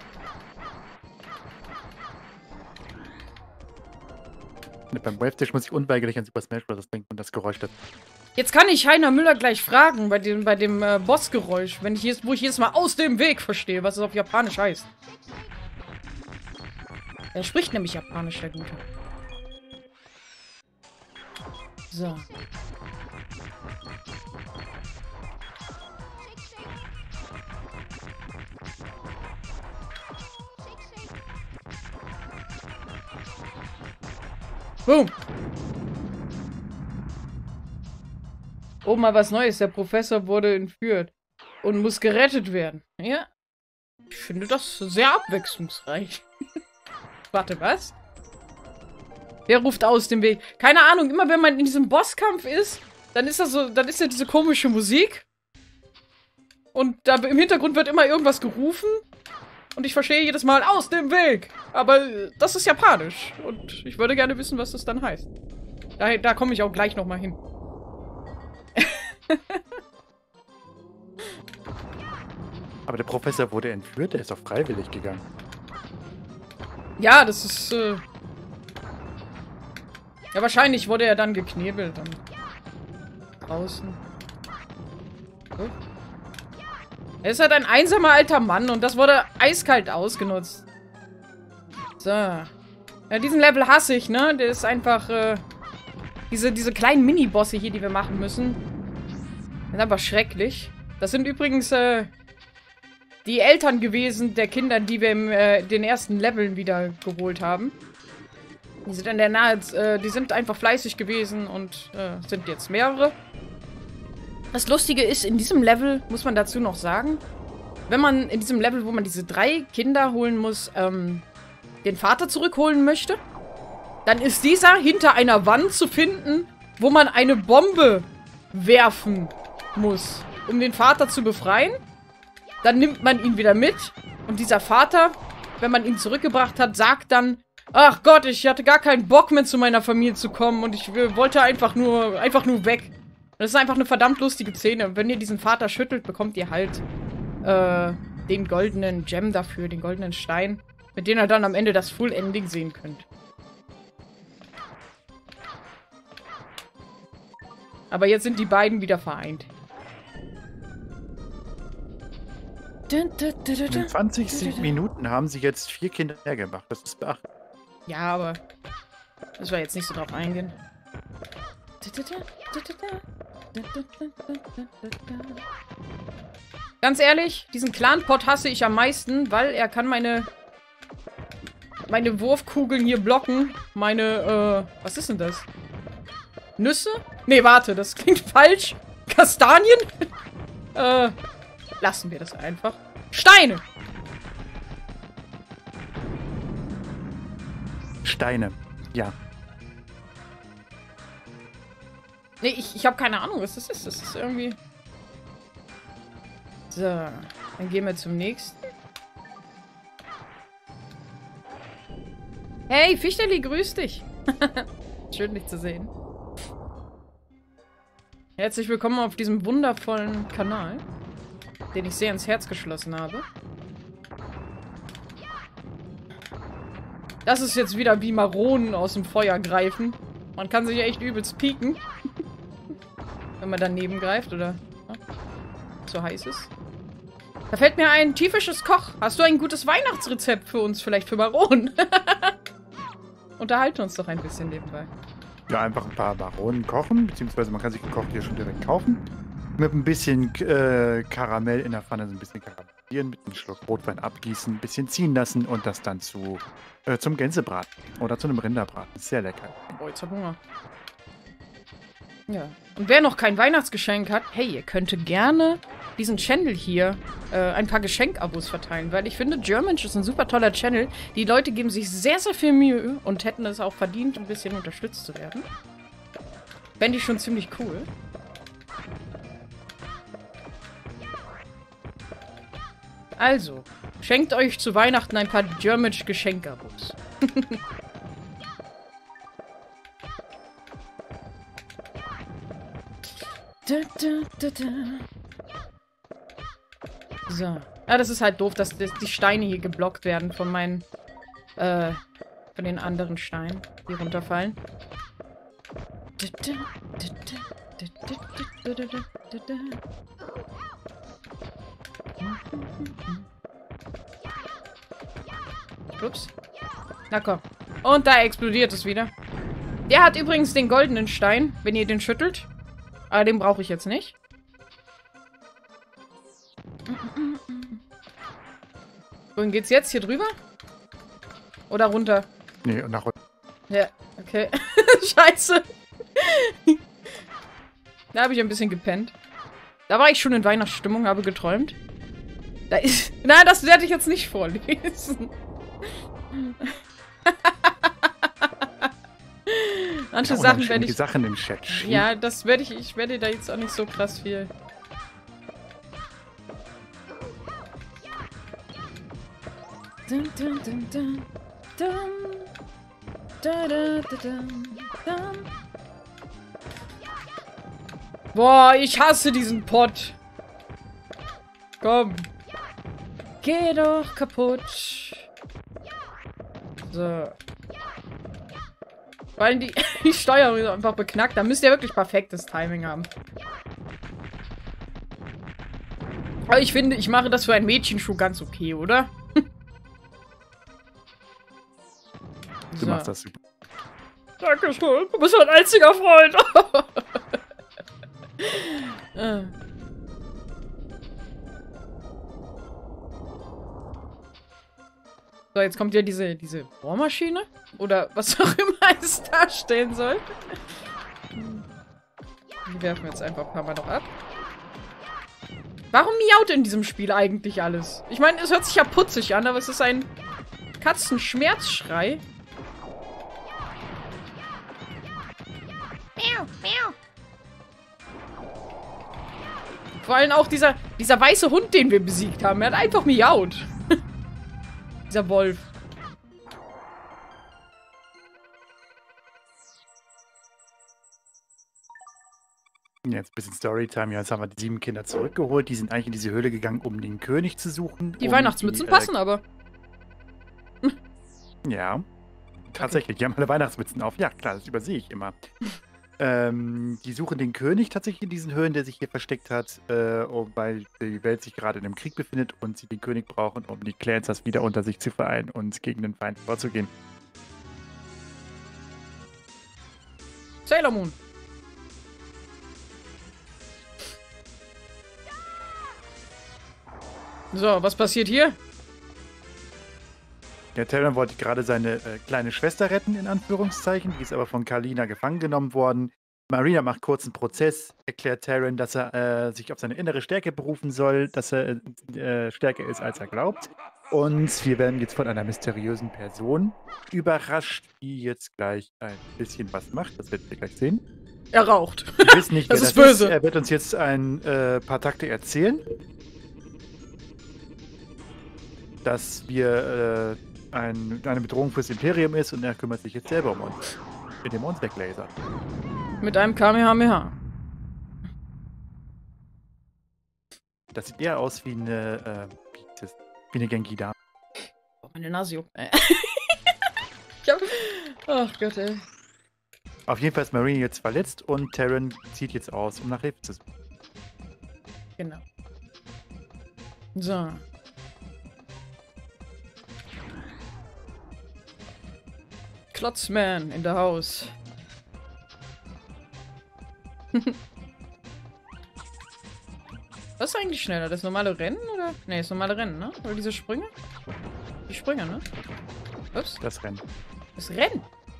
S3: Beim Wave Dash muss ich unweigerlich an Super Smash Bros. Denken und das Geräusch dazu.
S2: Jetzt kann ich Heiner Müller gleich fragen, bei dem Bossgeräusch, wo ich jedes Mal aus dem Weg verstehe, was es auf Japanisch heißt. Er spricht nämlich Japanisch, der Gute. So. Boom. Oh, mal was Neues. Der Professor wurde entführt und muss gerettet werden. Ja. Ich finde das sehr abwechslungsreich. Warte, was? Wer ruft aus dem Weg? Keine Ahnung, immer wenn man in diesem Bosskampf ist, dann ist das so, dann ist ja diese komische Musik. Und da im Hintergrund wird immer irgendwas gerufen. Und ich verstehe jedes Mal aus dem Weg. Aber das ist japanisch. Und ich würde gerne wissen, was das dann heißt. Da komme ich auch gleich nochmal hin.
S3: Aber der Professor wurde entführt, der ist doch freiwillig gegangen.
S2: Ja, das ist, ja, wahrscheinlich wurde er dann geknebelt. Dann draußen. So. Er ist halt ein einsamer alter Mann und das wurde eiskalt ausgenutzt. So. Ja, diesen Level hasse ich, ne? Der ist einfach, diese kleinen Mini-Bosse hier, die wir machen müssen. Sind aber schrecklich. Das sind übrigens, die Eltern gewesen der Kinder, die wir in den ersten Leveln wieder geholt haben. Die sind in der Nahe, die sind einfach fleißig gewesen und sind jetzt mehrere. Das Lustige ist, in diesem Level, muss man dazu noch sagen, wenn man in diesem Level, wo man diese 3 Kinder holen muss, den Vater zurückholen möchte, dann ist dieser hinter einer Wand zu finden, wo man eine Bombe werfen muss, um den Vater zu befreien. Dann nimmt man ihn wieder mit und dieser Vater, wenn man ihn zurückgebracht hat, sagt dann: Ach Gott, ich hatte gar keinen Bock mehr zu meiner Familie zu kommen und ich wollte einfach nur weg. Das ist einfach eine verdammt lustige Szene. Wenn ihr diesen Vater schüttelt, bekommt ihr halt den goldenen Gem dafür, den goldenen Stein, mit dem ihr dann am Ende das Full Ending sehen könnt. Aber jetzt sind die beiden wieder vereint.
S3: In 20 Minuten haben sie jetzt 4 Kinder hergemacht. Das ist beachtlich.
S2: Ja, aber müssen wir jetzt nicht so drauf eingehen. Ganz ehrlich, diesen Clan-Pot hasse ich am meisten, weil er kann meine Wurfkugeln hier blocken. Was ist denn das? Nüsse? Nee, warte, das klingt falsch. Kastanien? Lassen wir das einfach. Steine!
S3: Steine, ja.
S2: Nee, ich habe keine Ahnung, was das ist. Das ist irgendwie... So, dann gehen wir zum nächsten. Hey, Fichterli, grüß dich. Schön, dich zu sehen. Herzlich willkommen auf diesem wundervollen Kanal, den ich sehr ins Herz geschlossen habe. Das ist jetzt wieder wie Maronen aus dem Feuer greifen. Man kann sich echt übelst pieken. Wenn man daneben greift, oder so heiß ist. Da fällt mir ein, Tiefisches Koch. Hast du ein gutes Weihnachtsrezept für uns, vielleicht für Maronen? Unterhalte uns doch ein bisschen nebenbei.
S3: Ja, einfach ein paar Maronen kochen, beziehungsweise man kann sich gekocht hier schon direkt kaufen. Mit ein bisschen Karamell in der Pfanne, so ein bisschen karamellisieren, mit einem Schluck Rotwein abgießen, ein bisschen ziehen lassen und das dann zum Gänsebraten oder zu einem Rinderbraten. Sehr lecker.
S2: Oh, jetzt hab Hunger. Ja. Und wer noch kein Weihnachtsgeschenk hat, hey, ihr könntet gerne diesen Channel hier ein paar Geschenkabos verteilen, weil ich finde, Germanch ist ein super toller Channel. Die Leute geben sich sehr, sehr viel Mühe und hätten es auch verdient, ein bisschen unterstützt zu werden. Fände ich schon ziemlich cool. Also, schenkt euch zu Weihnachten ein paar Germanch Geschenkabos. So. Ja, das ist halt doof, dass die Steine hier geblockt werden von meinen, von den anderen Steinen, die runterfallen. Ups. Na komm. Und da explodiert es wieder. Der hat übrigens den goldenen Stein, wenn ihr den schüttelt. Aber den brauche ich jetzt nicht. Wohin geht's jetzt? Hier drüber? Oder runter?
S3: Nee, nach unten.
S2: Ja, okay. Scheiße. Da habe ich ein bisschen gepennt. Da war ich schon in Weihnachtsstimmung, habe geträumt. Da ist... Na, das werde ich jetzt nicht vorlesen. Manche Sachen werde ich...
S3: Sachen im Chat.
S2: Ja, das werde ich werde da jetzt auch nicht so krass viel... Dun, dun, dun, dun, dun. Da, da, da, da, da. Boah, ich hasse diesen Pott. Komm. Geh doch kaputt. So. Weil die Steuerung ist einfach beknackt. Da müsst ihr wirklich perfektes Timing haben. Aber ich finde, ich mache das für einen Mädchenschuh ganz okay, oder?
S3: Du machst das super.
S2: Dankeschön. Du bist mein einziger Freund. So, jetzt kommt ja diese Bohrmaschine. Oder was auch immer es darstellen soll. Die werfen wir jetzt einfach ein paar Mal noch ab. Warum miaut in diesem Spiel eigentlich alles? Ich meine, es hört sich ja putzig an, aber es ist ein Katzenschmerzschrei. Miau, miau. Vor allem auch dieser weiße Hund, den wir besiegt haben. Er hat einfach miaut. Dieser Wolf.
S3: Jetzt ein bisschen Storytime. Ja, jetzt haben wir die 7 Kinder zurückgeholt. Die sind eigentlich in diese Höhle gegangen, um den König zu suchen.
S2: Die Weihnachtsmützen passen aber.
S3: Ja. Tatsächlich, die haben alle Weihnachtsmützen auf. Ja, klar, das übersehe ich immer. Die suchen den König tatsächlich in diesen Höhlen, der sich hier versteckt hat, weil die Welt sich gerade in einem Krieg befindet und sie den König brauchen, um die Clansers wieder unter sich zu vereinen und gegen den Feind vorzugehen.
S2: Sailor Moon. So, was passiert hier?
S3: Der Terran wollte gerade seine kleine Schwester retten, in Anführungszeichen. Die ist aber von Kalina gefangen genommen worden. Marina macht kurz einen Prozess, erklärt Terran, dass er sich auf seine innere Stärke berufen soll, dass er stärker ist, als er glaubt. Und wir werden jetzt von einer mysteriösen Person überrascht, die jetzt gleich ein bisschen was macht. Das werdet ihr gleich sehen.
S2: Er raucht.
S3: Wir wissen nicht,
S2: das
S3: wer
S2: ist böse.
S3: Er wird uns jetzt ein paar Takte erzählen. dass wir eine Bedrohung fürs Imperium ist und er kümmert sich jetzt selber um uns. Indem er uns weglasert.
S2: Mit einem Kamehameha.
S3: Das sieht eher aus wie eine Genki Dame.
S2: Oh, meine Nase juckt. Ach Gott, ey.
S3: Auf jeden Fall ist Marine jetzt verletzt und Terran zieht jetzt aus, um nach Hilfe zu suchen.
S2: Genau. So. Klotzman in der Haus. Was ist eigentlich schneller? Das normale Rennen oder? Ne, das normale Rennen, ne? Oder diese Sprünge? Die Sprünge, ne? Ups.
S3: Das Rennen.
S2: Das Rennen.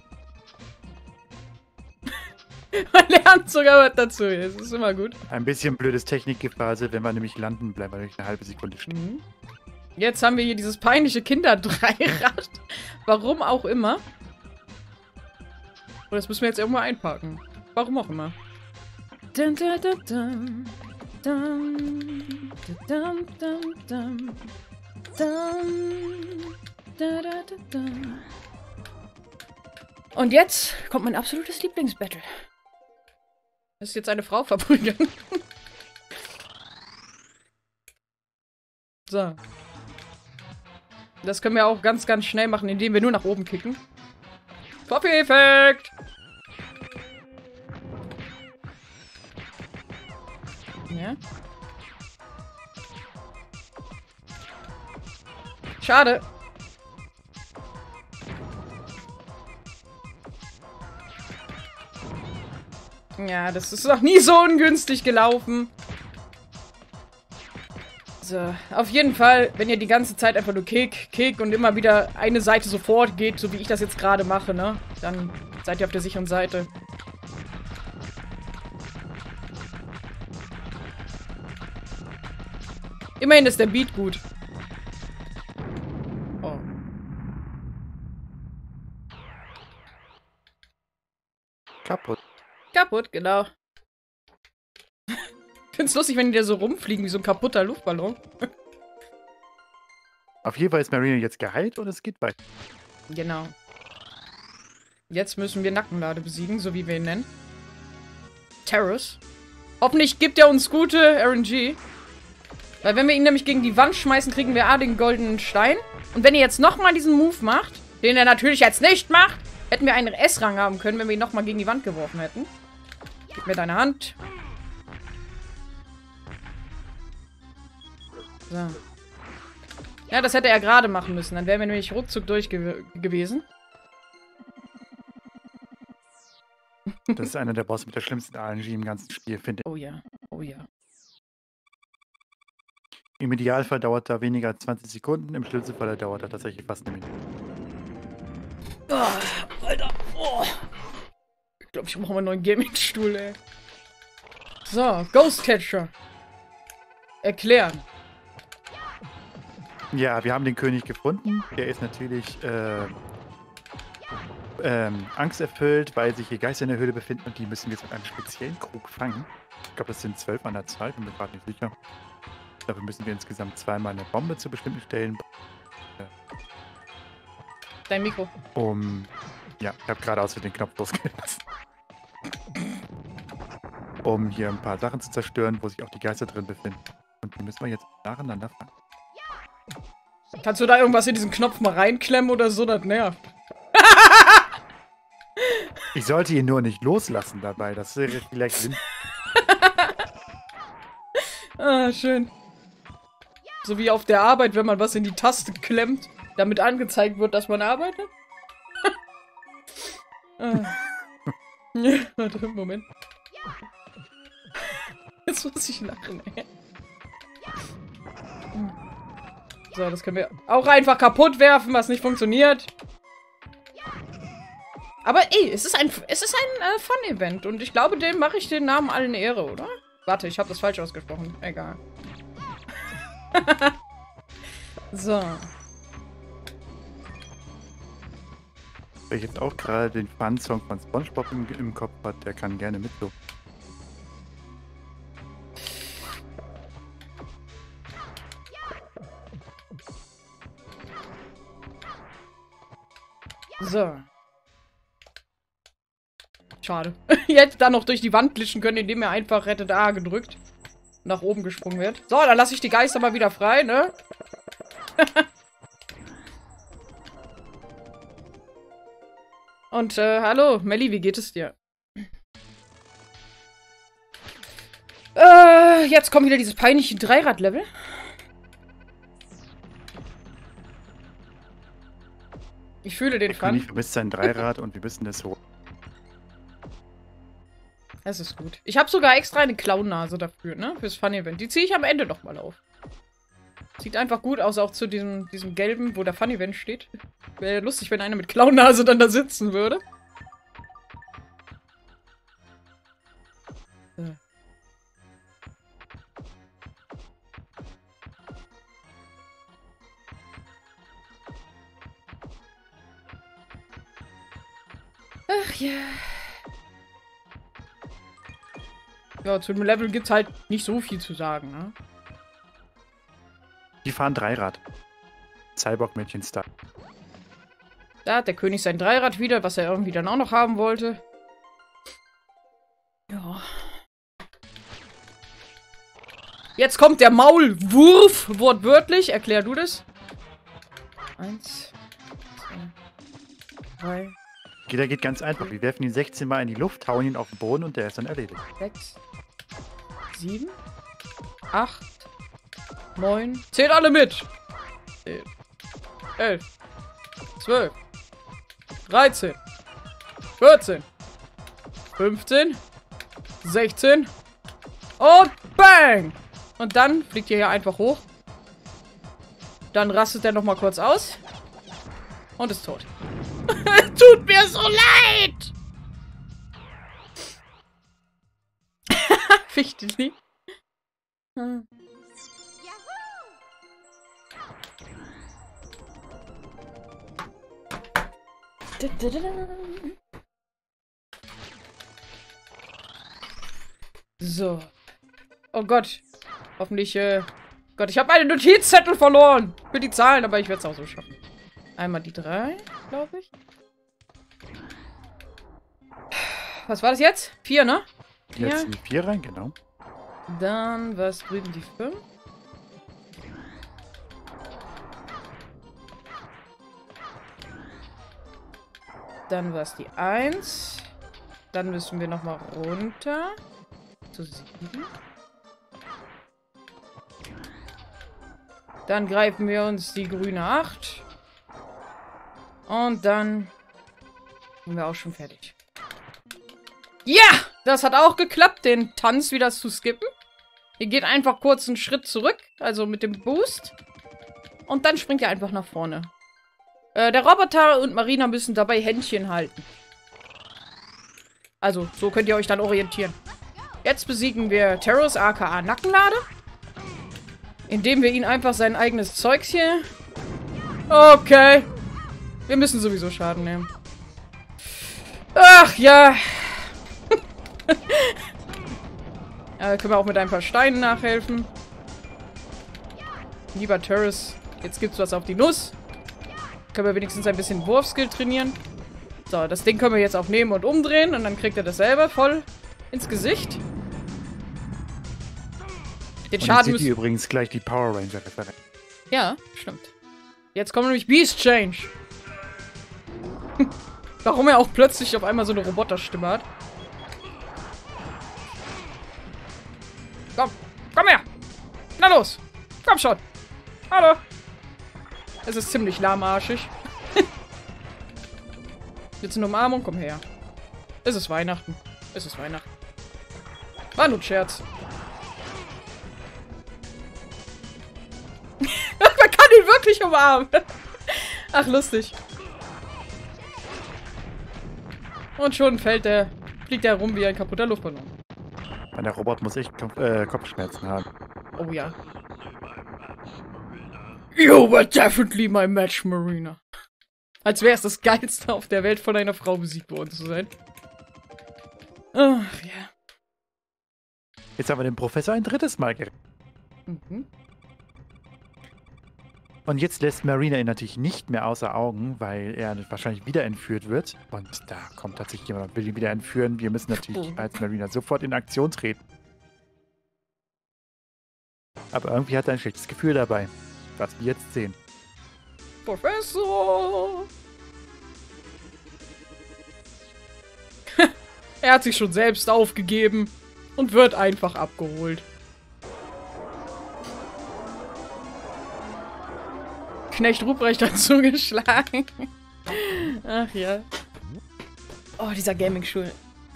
S2: Man lernt sogar was dazu. Das ist immer gut.
S3: Ein bisschen blödes Technikgephase. Wenn wir nämlich landen, bleiben wir nämlich eine halbe Sekunde stehen.
S2: Mhm. Jetzt haben wir hier dieses peinliche Kinderdreirad. Warum auch immer. Und das müssen wir jetzt irgendwo einparken. Warum auch immer. Dun, dun, dun, dun. Dun, dun, dun, dun, dun. Da, da, da, da. Und jetzt kommt mein absolutes Lieblingsbattle. Das ist jetzt eine Frau verprügeln. So. Das können wir auch ganz, ganz schnell machen, indem wir nur nach oben kicken. Coffee-Effekt! Ja. Schade. Ja, das ist noch nie so ungünstig gelaufen. So, auf jeden Fall, wenn ihr die ganze Zeit einfach nur Kick und immer wieder eine Seite sofort geht, so wie ich das jetzt gerade mache, ne? Dann seid ihr auf der sicheren Seite. Immerhin ist der Beat gut. Oh.
S3: Kaputt.
S2: Kaputt, genau. Ich find's lustig, wenn die da so rumfliegen, wie so ein kaputter Luftballon.
S3: Auf jeden Fall ist Marina jetzt geheilt und es geht weiter.
S2: Genau. Jetzt müssen wir Nackenlade besiegen, so wie wir ihn nennen. Terrace. Hoffentlich gibt er uns gute RNG. Weil wenn wir ihn nämlich gegen die Wand schmeißen, kriegen wir A, den goldenen Stein. Und wenn er jetzt nochmal diesen Move macht, den er natürlich jetzt nicht macht, hätten wir einen S-Rang haben können, wenn wir ihn nochmal gegen die Wand geworfen hätten. Gib mir deine Hand. So. Ja, das hätte er gerade machen müssen. Dann wären wir nämlich ruckzuck durch gewesen.
S3: Das ist einer der Bosse mit der schlimmsten RNG im ganzen Spiel, finde ich.
S2: Oh ja, oh ja.
S3: Im Idealfall dauert da weniger als 20 Sekunden, im schlimmsten Fall dauert er tatsächlich fast eine Minute.
S2: Oh, Alter. Oh. Ich glaube, ich brauche mal einen neuen Gaming-Stuhl, ey. So, Ghost Catcher. Erklären.
S3: Ja, wir haben den König gefunden. Der ist natürlich angsterfüllt, weil sich hier Geister in der Höhle befinden und die müssen wir jetzt mit einem speziellen Krug fangen. Ich glaube, das sind 12 an der Zahl, bin mir gerade nicht sicher. Dafür müssen wir insgesamt zweimal eine Bombe zu bestimmten Stellen.
S2: Dein Mikro.
S3: Ja, ich habe gerade aus den Knopf losgelassen. Um hier ein paar Sachen zu zerstören, wo sich auch die Geister drin befinden. Und die müssen wir jetzt nacheinander fangen.
S2: Kannst du da irgendwas in diesen Knopf mal reinklemmen oder so? Das nervt.
S3: Ich sollte ihn nur nicht loslassen dabei. Das wäre vielleicht Sinn.
S2: Ah, schön. So wie auf der Arbeit, wenn man was in die Taste klemmt, damit angezeigt wird, dass man arbeitet. Ah. Ja, warte, Moment. Jetzt muss ich lachen, ey. So, das können wir auch einfach kaputt werfen, was nicht funktioniert. Aber ey, es ist ein Fun-Event und ich glaube, dem mache ich den Namen allen Ehre, oder? Warte, ich habe das falsch ausgesprochen. Egal. So.
S3: Wer jetzt auch gerade den Fun-Song von SpongeBob im Kopf hat, der kann gerne mitsuchen.
S2: So. Schade. Ihr hättet da noch durch die Wand glitschen können, indem ihr einfach hättet A gedrückt. Nach oben gesprungen wird. So, dann lasse ich die Geister mal wieder frei, ne? Und, hallo, Melli, wie geht es dir? Jetzt kommt wieder dieses peinliche Dreirad-Level. Ich fühle den Fun.
S3: Ich vermisse sein Dreirad und wir müssen das hoch.
S2: Das ist gut. Ich habe sogar extra eine Clown-Nase dafür, ne? Fürs Fun-Event. Die ziehe ich am Ende nochmal auf. Sieht einfach gut aus, auch zu diesem gelben, wo der Fun-Event steht. Wäre lustig, wenn einer mit Clown-Nase dann da sitzen würde. So. Ach ja. Ja, zu dem Level gibt's halt nicht so viel zu sagen, ne?
S3: Die fahren Dreirad. Cyborg-Mädchen-Style.
S2: Da hat der König sein Dreirad wieder, was er irgendwie dann auch noch haben wollte. Ja. Jetzt kommt der Maulwurf, wortwörtlich. Erklär du das. 1, 2, 3.
S3: Der geht ganz einfach. Wir werfen ihn 16 Mal in die Luft, hauen ihn auf den Boden und der ist dann erledigt.
S2: 6, 7, 8, 9. Zählt alle mit! 10, 11, 12, 13, 14, 15, 16 und BANG! Und dann fliegt ihr hier einfach hoch. Dann rastet er nochmal kurz aus. Und ist tot. Tut mir so leid! Fichteli. Hm. So. Oh Gott. Hoffentlich, Gott, ich habe meine Notizzettel verloren. Für die Zahlen, aber ich werde es auch so schaffen. Einmal die 3, glaube ich. Was war das jetzt? 4, ne? 4.
S3: Jetzt in die 4 rein, genau.
S2: Dann, was drüben die 5? Dann war es die 1. Dann müssen wir nochmal runter. Zu 7. Dann greifen wir uns die grüne 8. Und dann sind wir auch schon fertig. Ja! Das hat auch geklappt, den Tanz wieder zu skippen. Ihr geht einfach kurz einen Schritt zurück, also mit dem Boost. Und dann springt ihr einfach nach vorne. Der Roboter und Marina müssen dabei Händchen halten. Also, so könnt ihr euch dann orientieren. Jetzt besiegen wir Terrors aka Nackenlade. Indem wir ihn einfach sein eigenes Zeugs hier... Okay. Wir müssen sowieso Schaden nehmen. Ach ja. Können wir auch mit ein paar Steinen nachhelfen. Lieber Terrace, jetzt gibt's was auf die Nuss. Können wir wenigstens ein bisschen Wurfskill trainieren. So, das Ding können wir jetzt auch nehmen und umdrehen. Und dann kriegt er dasselbe voll ins Gesicht. Den Schaden
S3: müssen... übrigens gleich die Power Ranger-Referenz.
S2: Ja, stimmt. Jetzt kommt nämlich Beast Change. Warum er auch plötzlich auf einmal so eine Roboterstimme hat. Komm, komm her! Na los! Komm schon! Hallo! Es ist ziemlich lahmarschig. Jetzt eine Umarmung, komm her. Es ist Weihnachten. Es ist Weihnachten. War nur ein Scherz. Man kann ihn wirklich umarmen. Ach, lustig. Und schon fliegt er rum wie ein kaputter Luftballon.
S3: Der Robot muss echt Kopfschmerzen haben.
S2: Oh ja. You were definitely my match, Marina. Als wäre es das Geilste auf der Welt, von einer Frau besiegt worden zu sein. Ach ja.
S3: Jetzt haben wir den Professor ein drittes Mal gerettet.
S2: Mhm.
S3: Und jetzt lässt Marina ihn natürlich nicht mehr außer Augen, weil er wahrscheinlich wieder entführt wird. Und da kommt tatsächlich jemand und will ihn wieder entführen. Wir müssen natürlich als Marina sofort in Aktion treten. Aber irgendwie hat er ein schlechtes Gefühl dabei. Was wir jetzt sehen.
S2: Professor! Er hat sich schon selbst aufgegeben und wird einfach abgeholt. Knecht Ruprecht hat zugeschlagen. Ach ja. Oh, dieser Gaming-Stuhl.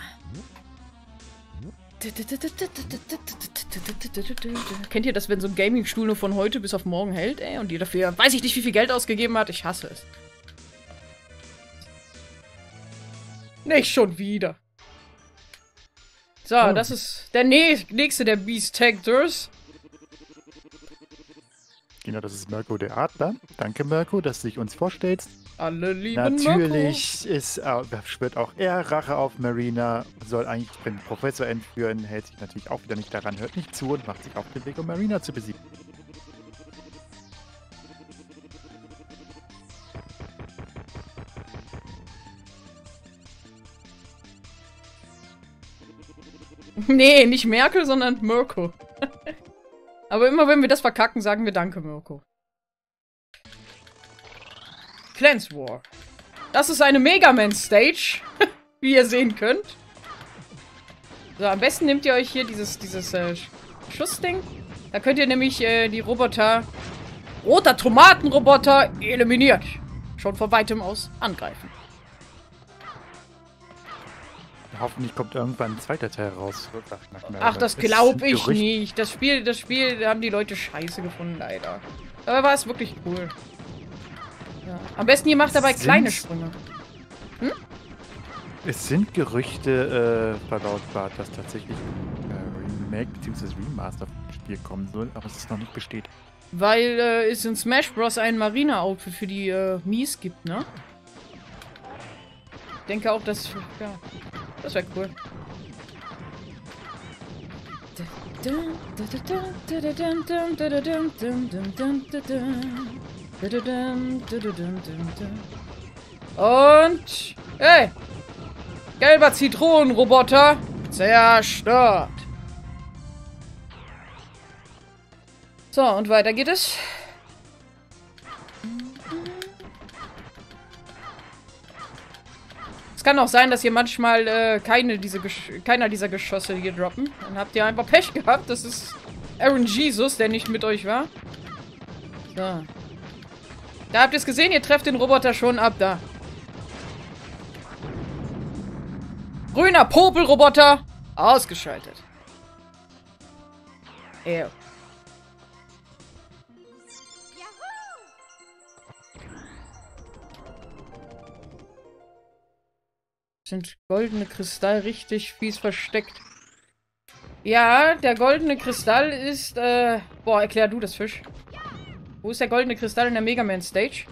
S2: Kennt ihr das, wenn so ein Gaming-Stuhl nur von heute bis auf morgen hält, ey? Und ihr dafür, weiß ich nicht, wie viel Geld ausgegeben hat? Ich hasse es. Nicht schon wieder. So, das ist der nächste der Beast-Tactors.
S3: Genau, das ist Mirko der Adler. Danke, Mirko, dass du dich uns vorstellst.
S2: Alle lieben
S3: Natürlich schwört auch er Rache auf Marina, soll eigentlich den Professor entführen, hält sich natürlich auch wieder nicht daran, hört nicht zu und macht sich auf den Weg, um Marina zu besiegen.
S2: Nee, nicht Merkel, sondern Mirko. Aber immer wenn wir das verkacken, sagen wir Danke, Mirko. Clans War. Das ist eine Mega Man Stage, wie ihr sehen könnt. So, am besten nehmt ihr euch hier dieses Schussding. Da könnt ihr nämlich die Roboter, roter Tomatenroboter, eliminiert. Schon von weitem aus angreifen.
S3: Hoffentlich kommt irgendwann ein zweiter Teil raus.
S2: Ach, das glaube ich nicht. Das Spiel haben die Leute scheiße gefunden, leider. Aber war es wirklich cool. Ja. Am besten ihr macht dabei kleine Sprünge. Hm?
S3: Es sind Gerüchte verlautbart, dass tatsächlich Remake bzw. Remaster vom Spiel kommen soll, aber es ist noch nicht bestätigt.
S2: Weil es in Smash Bros. Ein Marina-Outfit für die Mies gibt, ne? Ich denke auch, dass... Ja, das wäre cool. Und... Hey! Gelber Zitronenroboter zerstört. So, und weiter geht es. Es kann auch sein, dass ihr manchmal keiner dieser Geschosse hier droppen. Dann habt ihr einfach Pech gehabt. Das ist Aaron Jesus, der nicht mit euch war. So. Da habt ihr es gesehen, ihr trefft den Roboter schon ab da. Grüner Popelroboter ausgeschaltet. Ew. Sind goldene Kristall richtig fies versteckt. Ja, der goldene Kristall ist, boah, erklär du das, Fisch. Wo ist der goldene Kristall in der Mega Man Stage?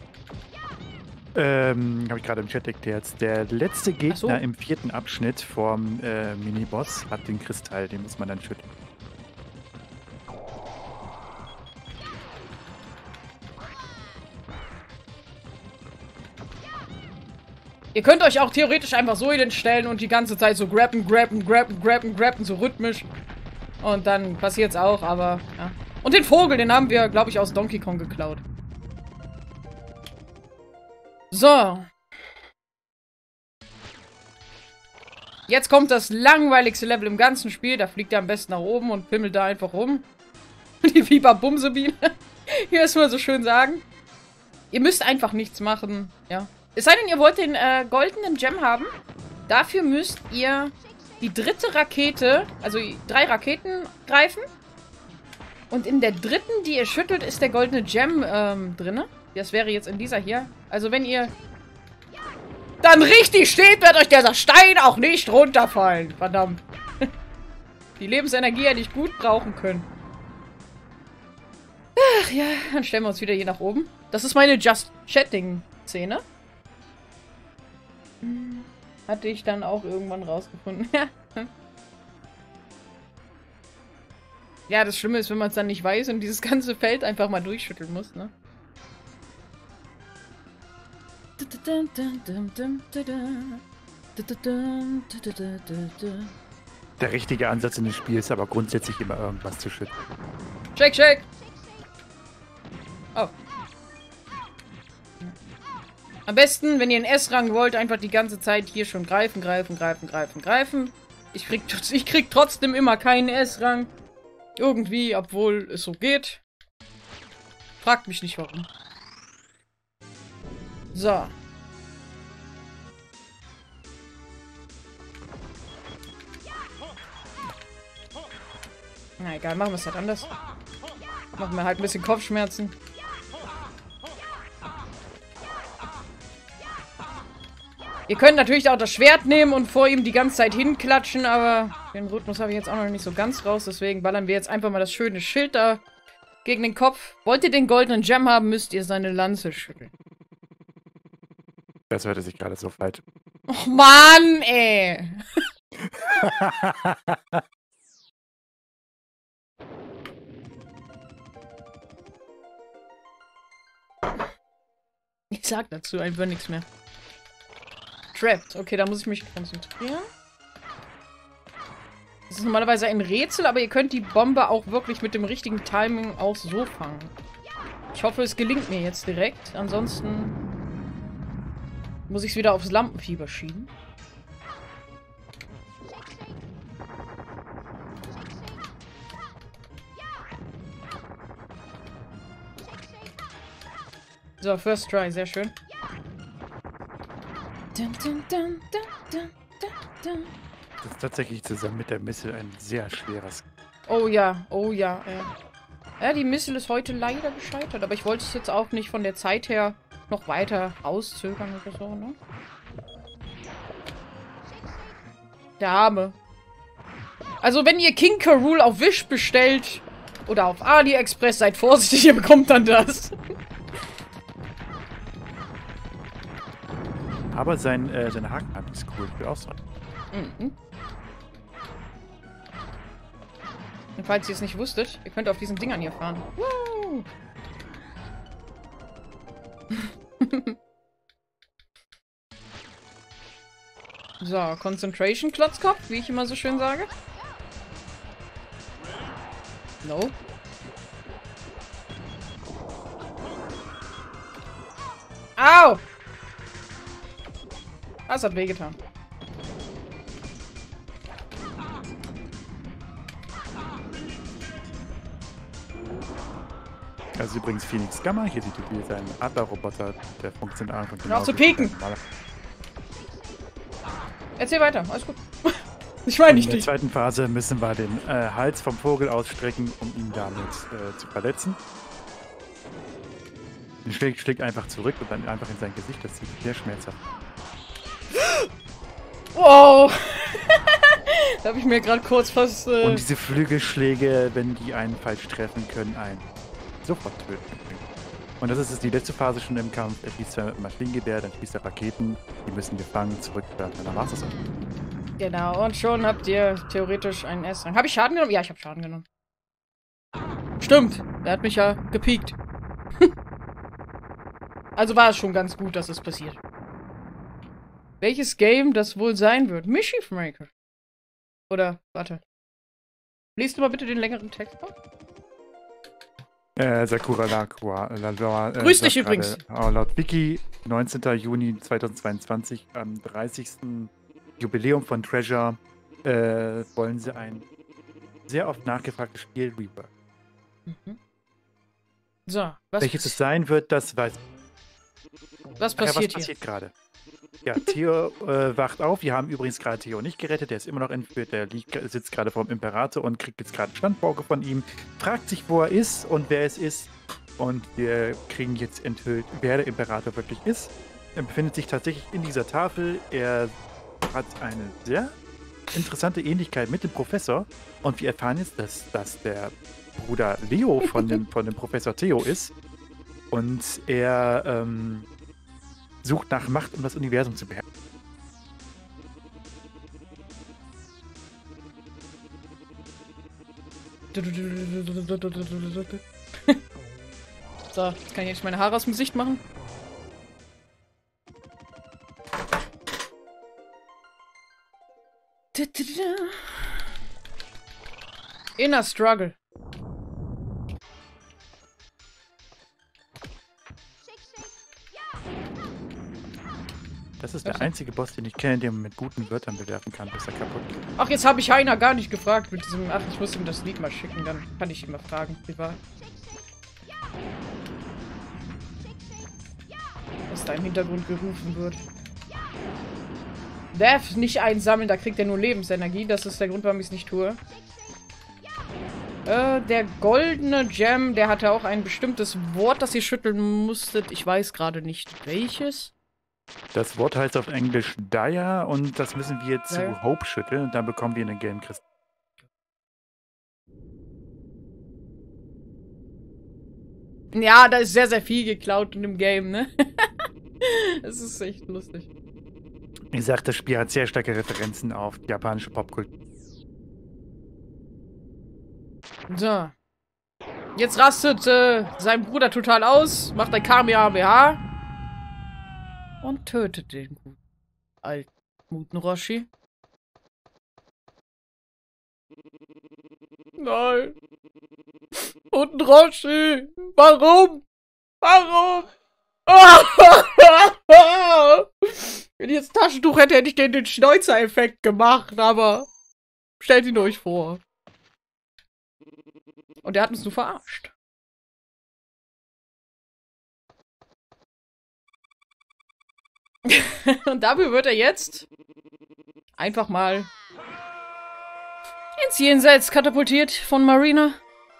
S3: Habe ich gerade im Chat erklärt. Der letzte Gegner im 4. Abschnitt vom Miniboss hat den Kristall, den muss man dann schütteln.
S2: Ihr könnt euch auch theoretisch einfach so hinstellen und die ganze Zeit so grabben, so rhythmisch. Und dann passiert's auch, aber ja. Und den Vogel, den haben wir, glaube ich, aus Donkey Kong geklaut. So. Jetzt kommt das langweiligste Level im ganzen Spiel. Da fliegt er am besten nach oben und pimmelt da einfach rum. Die Fieberbumsebiene. Hier ist mal so schön sagen. Ihr müsst einfach nichts machen, ja. Es sei denn, ihr wollt den goldenen Gem haben. Dafür müsst ihr die dritte Rakete, also 3 Raketen greifen. Und in der dritten, die ihr schüttelt, ist der goldene Gem drinne. Das wäre jetzt in dieser hier. Also wenn ihr dann richtig steht, wird euch dieser Stein auch nicht runterfallen. Verdammt. Die Lebensenergie hätte ich gut brauchen können. Ach ja, dann stellen wir uns wieder hier nach oben. Das ist meine Just Chatting-Szene. Hatte ich dann auch irgendwann rausgefunden. Ja, das Schlimme ist, wenn man es dann nicht weiß und dieses ganze Feld einfach mal durchschütteln muss, ne?
S3: Der richtige Ansatz in dem Spiel ist aber grundsätzlich immer irgendwas zu schützen.
S2: Shake, shake! Oh. Am besten, wenn ihr einen S-Rang wollt, einfach die ganze Zeit hier schon greifen. Ich krieg trotzdem immer keinen S-Rang. Irgendwie, obwohl es so geht. Fragt mich nicht warum. So. Na egal, machen wir es halt anders. Machen wir halt ein bisschen Kopfschmerzen. Ihr könnt natürlich auch das Schwert nehmen und vor ihm die ganze Zeit hinklatschen, aber den Rhythmus habe ich jetzt auch noch nicht so ganz raus. Deswegen ballern wir jetzt einfach mal das schöne Schild da gegen den Kopf. Wollt ihr den goldenen Gem haben, müsst ihr seine Lanze schütteln.
S3: Das hörte sich gerade so falsch.
S2: Och Mann, ey! Ich sag dazu einfach nichts mehr. Trapped. Okay, da muss ich mich konzentrieren. Das ist normalerweise ein Rätsel, aber ihr könnt die Bombe auch wirklich mit dem richtigen Timing auch so fangen. Ich hoffe, es gelingt mir jetzt direkt. Ansonsten muss ich es wieder aufs Lampenfieber schieben. So, First Try, sehr schön.
S3: Das ist tatsächlich zusammen mit der Missile ein sehr schweres.
S2: Oh ja, oh ja. Ja, die Missile ist heute leider gescheitert, aber ich wollte es jetzt auch nicht von der Zeit her noch weiter rauszögern oder so, ne? Der Arme. Also, wenn ihr King K. Rool auf Wish bestellt oder auf AliExpress, seid vorsichtig, ihr bekommt dann das.
S3: Aber sein Hakenarm ist cool. Ich will auch so.
S2: Mhm. Und falls ihr es nicht wusstet, ihr könnt auf diesen Dingern hier fahren. Woo! So, Concentration Klotzkopf, wie ich immer so schön sage. No. Au! Das hat wehgetan.
S3: Das ist übrigens Phoenix Gamma. Hier sieht ihr seinen Adlerroboter, der funktioniert einfach
S2: genau. Auch zu pieken! Erzähl weiter, alles gut. Ich meine nicht.
S3: In der zweiten Phase müssen wir den Hals vom Vogel ausstrecken, um ihn damit zu verletzen. Den schlägt einfach zurück und dann einfach in sein Gesicht. Das sieht sehr schmerzhaft.
S2: Wow! Da habe ich mir gerade kurz fast...
S3: Und diese Flügelschläge, wenn die einen falsch treffen, können einen sofort töten. Und das ist die letzte Phase schon im Kampf. Er schießt zwar mit dem Maschinengewehr, dann schießt er Raketen. Die müssen gefangen zurück. Dann war's das auch.
S2: Genau, und schon habt ihr theoretisch einen S-Rang. Habe ich Schaden genommen? Ja, ich habe Schaden genommen. Stimmt, er hat mich ja gepiekt. Also war es schon ganz gut, dass es passiert. Welches Game das wohl sein wird? Mischief Maker. Oder, warte. Liest du mal bitte den längeren Text vor?
S3: Sakura Laqua.
S2: Grüß dich übrigens.
S3: Laut Wiki, 19. Juni 2022, am 30. Jubiläum von Treasure, wollen sie ein sehr oft nachgefragtes Spiel rework.
S2: Mhm. So,
S3: welches es sein wird, das weiß ich.
S2: Was passiert
S3: hier? Gerade? Ja, Theo wacht auf. Wir haben übrigens gerade Theo nicht gerettet. Der ist immer noch entführt. Der sitzt gerade vor dem Imperator und kriegt jetzt gerade Standpauke von ihm. Fragt sich, wo er ist und wer es ist. Und wir kriegen jetzt enthüllt, wer der Imperator wirklich ist. Er befindet sich tatsächlich in dieser Tafel. Er hat eine sehr interessante Ähnlichkeit mit dem Professor. Und wir erfahren jetzt, dass das der Bruder Leo von dem Professor Theo ist. Und er sucht nach Macht, um das Universum zu beherrschen.
S2: So, jetzt kann ich jetzt meine Haare aus dem Gesicht machen. Inner Struggle.
S3: Das ist der einzige Boss, den ich kenne, den man mit guten Wörtern bewerfen kann, bis er kaputt geht.
S2: Ach, jetzt habe ich Heiner gar nicht gefragt mit diesem... Ach, ich muss ihm das Lied mal schicken, dann kann ich ihn mal fragen, privat. Was da im Hintergrund gerufen wird. Darf nicht einsammeln, da kriegt er nur Lebensenergie. Das ist der Grund, warum ich es nicht tue. Der goldene Gem, der hatte auch ein bestimmtes Wort, das ihr schütteln musstet. Ich weiß gerade nicht, welches.
S3: Das Wort heißt auf Englisch Dire und das müssen wir zu
S2: Dire.
S3: Hope schütteln und dann bekommen wir einen gelben Kristall.
S2: Ja, da ist sehr, sehr viel geklaut in dem Game, ne? Es ist echt lustig.
S3: Ich sag, das Spiel hat sehr starke Referenzen auf japanische Popkultur.
S2: So. Jetzt rastet sein Bruder total aus, macht ein Kamehameha und tötet den alten Muten Roshi. Nein. Muten Roshi. Warum? Warum? Wenn ich jetzt Taschentuch hätte, hätte ich den Schnäuzer-Effekt gemacht, aber stellt ihn euch vor. Und der hat uns nur verarscht. Und dafür wird er jetzt einfach mal ins Jenseits katapultiert von Marina.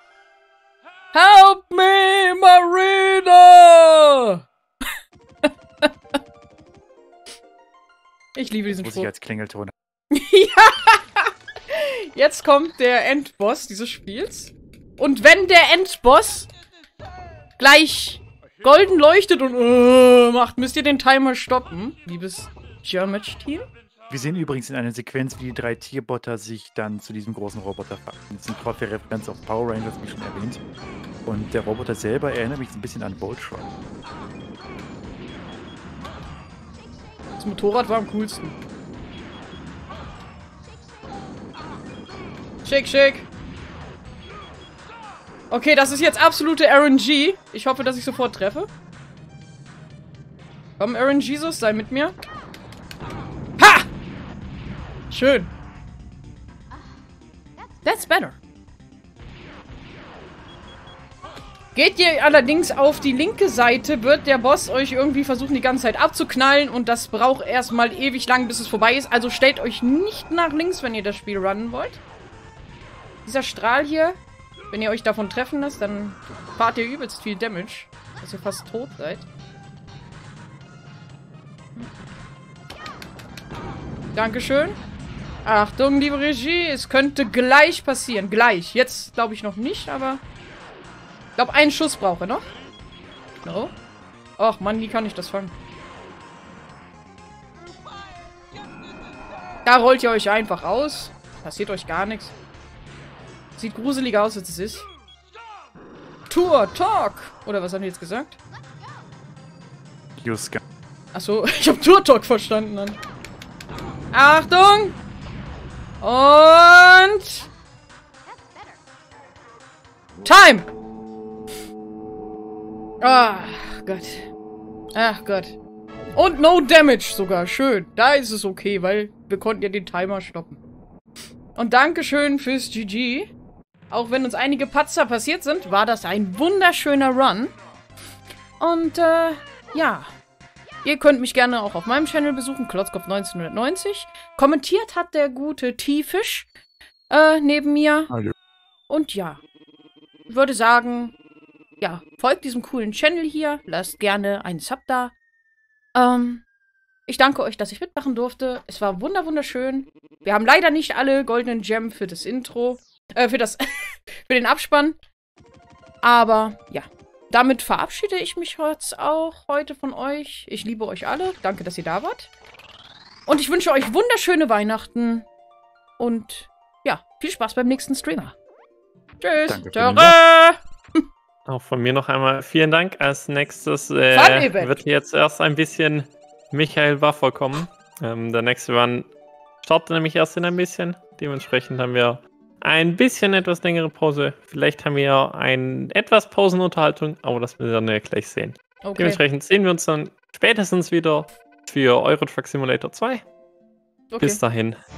S2: Help me, Marina! Ich liebe diesen
S3: Muss
S2: Spruch.
S3: ich als Klingelton.
S2: Ja! Jetzt kommt der Endboss dieses Spiels. Und wenn der Endboss gleich golden leuchtet und macht, müsst ihr den Timer stoppen, liebes Germatch-Team.
S3: Wir sehen übrigens in einer Sequenz, wie die 3 Tierbotter sich dann zu diesem großen Roboter verhalten. Das sind trotzdem Referenz auf Power Rangers, wie schon erwähnt. Und der Roboter selber erinnert mich ein bisschen an Voltron.
S2: Das Motorrad war am coolsten. Schick, schick. Okay, das ist jetzt absolute RNG. Ich hoffe, dass ich sofort treffe. Komm, RNGesus, sei mit mir. Ha! Schön. That's better. Geht ihr allerdings auf die linke Seite, wird der Boss euch irgendwie versuchen, die ganze Zeit abzuknallen. Und das braucht erstmal ewig lang, bis es vorbei ist. Also stellt euch nicht nach links, wenn ihr das Spiel runnen wollt. Dieser Strahl hier, wenn ihr euch davon treffen lasst, dann fahrt ihr übelst viel Damage, dass ihr fast tot seid. Dankeschön. Achtung, liebe Regie, es könnte gleich passieren. Gleich. Jetzt glaube ich noch nicht, aber... Ich glaube, einen Schuss brauche ich noch. No. Och Mann, wie kann ich das fangen? Da rollt ihr euch einfach aus. Passiert euch gar nichts. Sieht gruseliger aus, als es ist. Tour, Talk! Oder was haben die jetzt gesagt?
S3: Juska.
S2: Achso, ich habe Tour Talk verstanden dann. Achtung! Und... Time! Ach Gott. Ach Gott. Und no damage sogar. Schön. Da ist es okay, weil wir konnten ja den Timer stoppen. Und Dankeschön fürs GG. Auch wenn uns einige Patzer passiert sind, war das ein wunderschöner Run. Und, ja. Ihr könnt mich gerne auch auf meinem Channel besuchen, Klotzkopf 1990. Kommentiert hat der gute T-Fish neben mir.
S3: Hallo.
S2: Und ja, ich würde sagen, ja, folgt diesem coolen Channel hier. Lasst gerne einen Sub da. Ich danke euch, dass ich mitmachen durfte. Es war wunderschön. Wir haben leider nicht alle goldenen Gem für das Intro. Für den Abspann. Aber, ja. Damit verabschiede ich mich jetzt auch heute von euch. Ich liebe euch alle. Danke, dass ihr da wart. Und ich wünsche euch wunderschöne Weihnachten. Und, ja, viel Spaß beim nächsten Streamer. Tschüss.
S3: Danke.
S4: Auch von mir noch einmal vielen Dank. Als nächstes wird jetzt erst ein bisschen Michael Waffer kommen. Der nächste Run startet nämlich erst in ein bisschen. Dementsprechend haben wir ein bisschen etwas längere Pause. Vielleicht haben wir eine etwas Pausenunterhaltung, aber das werden wir gleich sehen.
S2: Okay.
S4: Dementsprechend sehen wir uns dann spätestens wieder für Euro Truck Simulator 2.
S2: Okay.
S4: Bis dahin.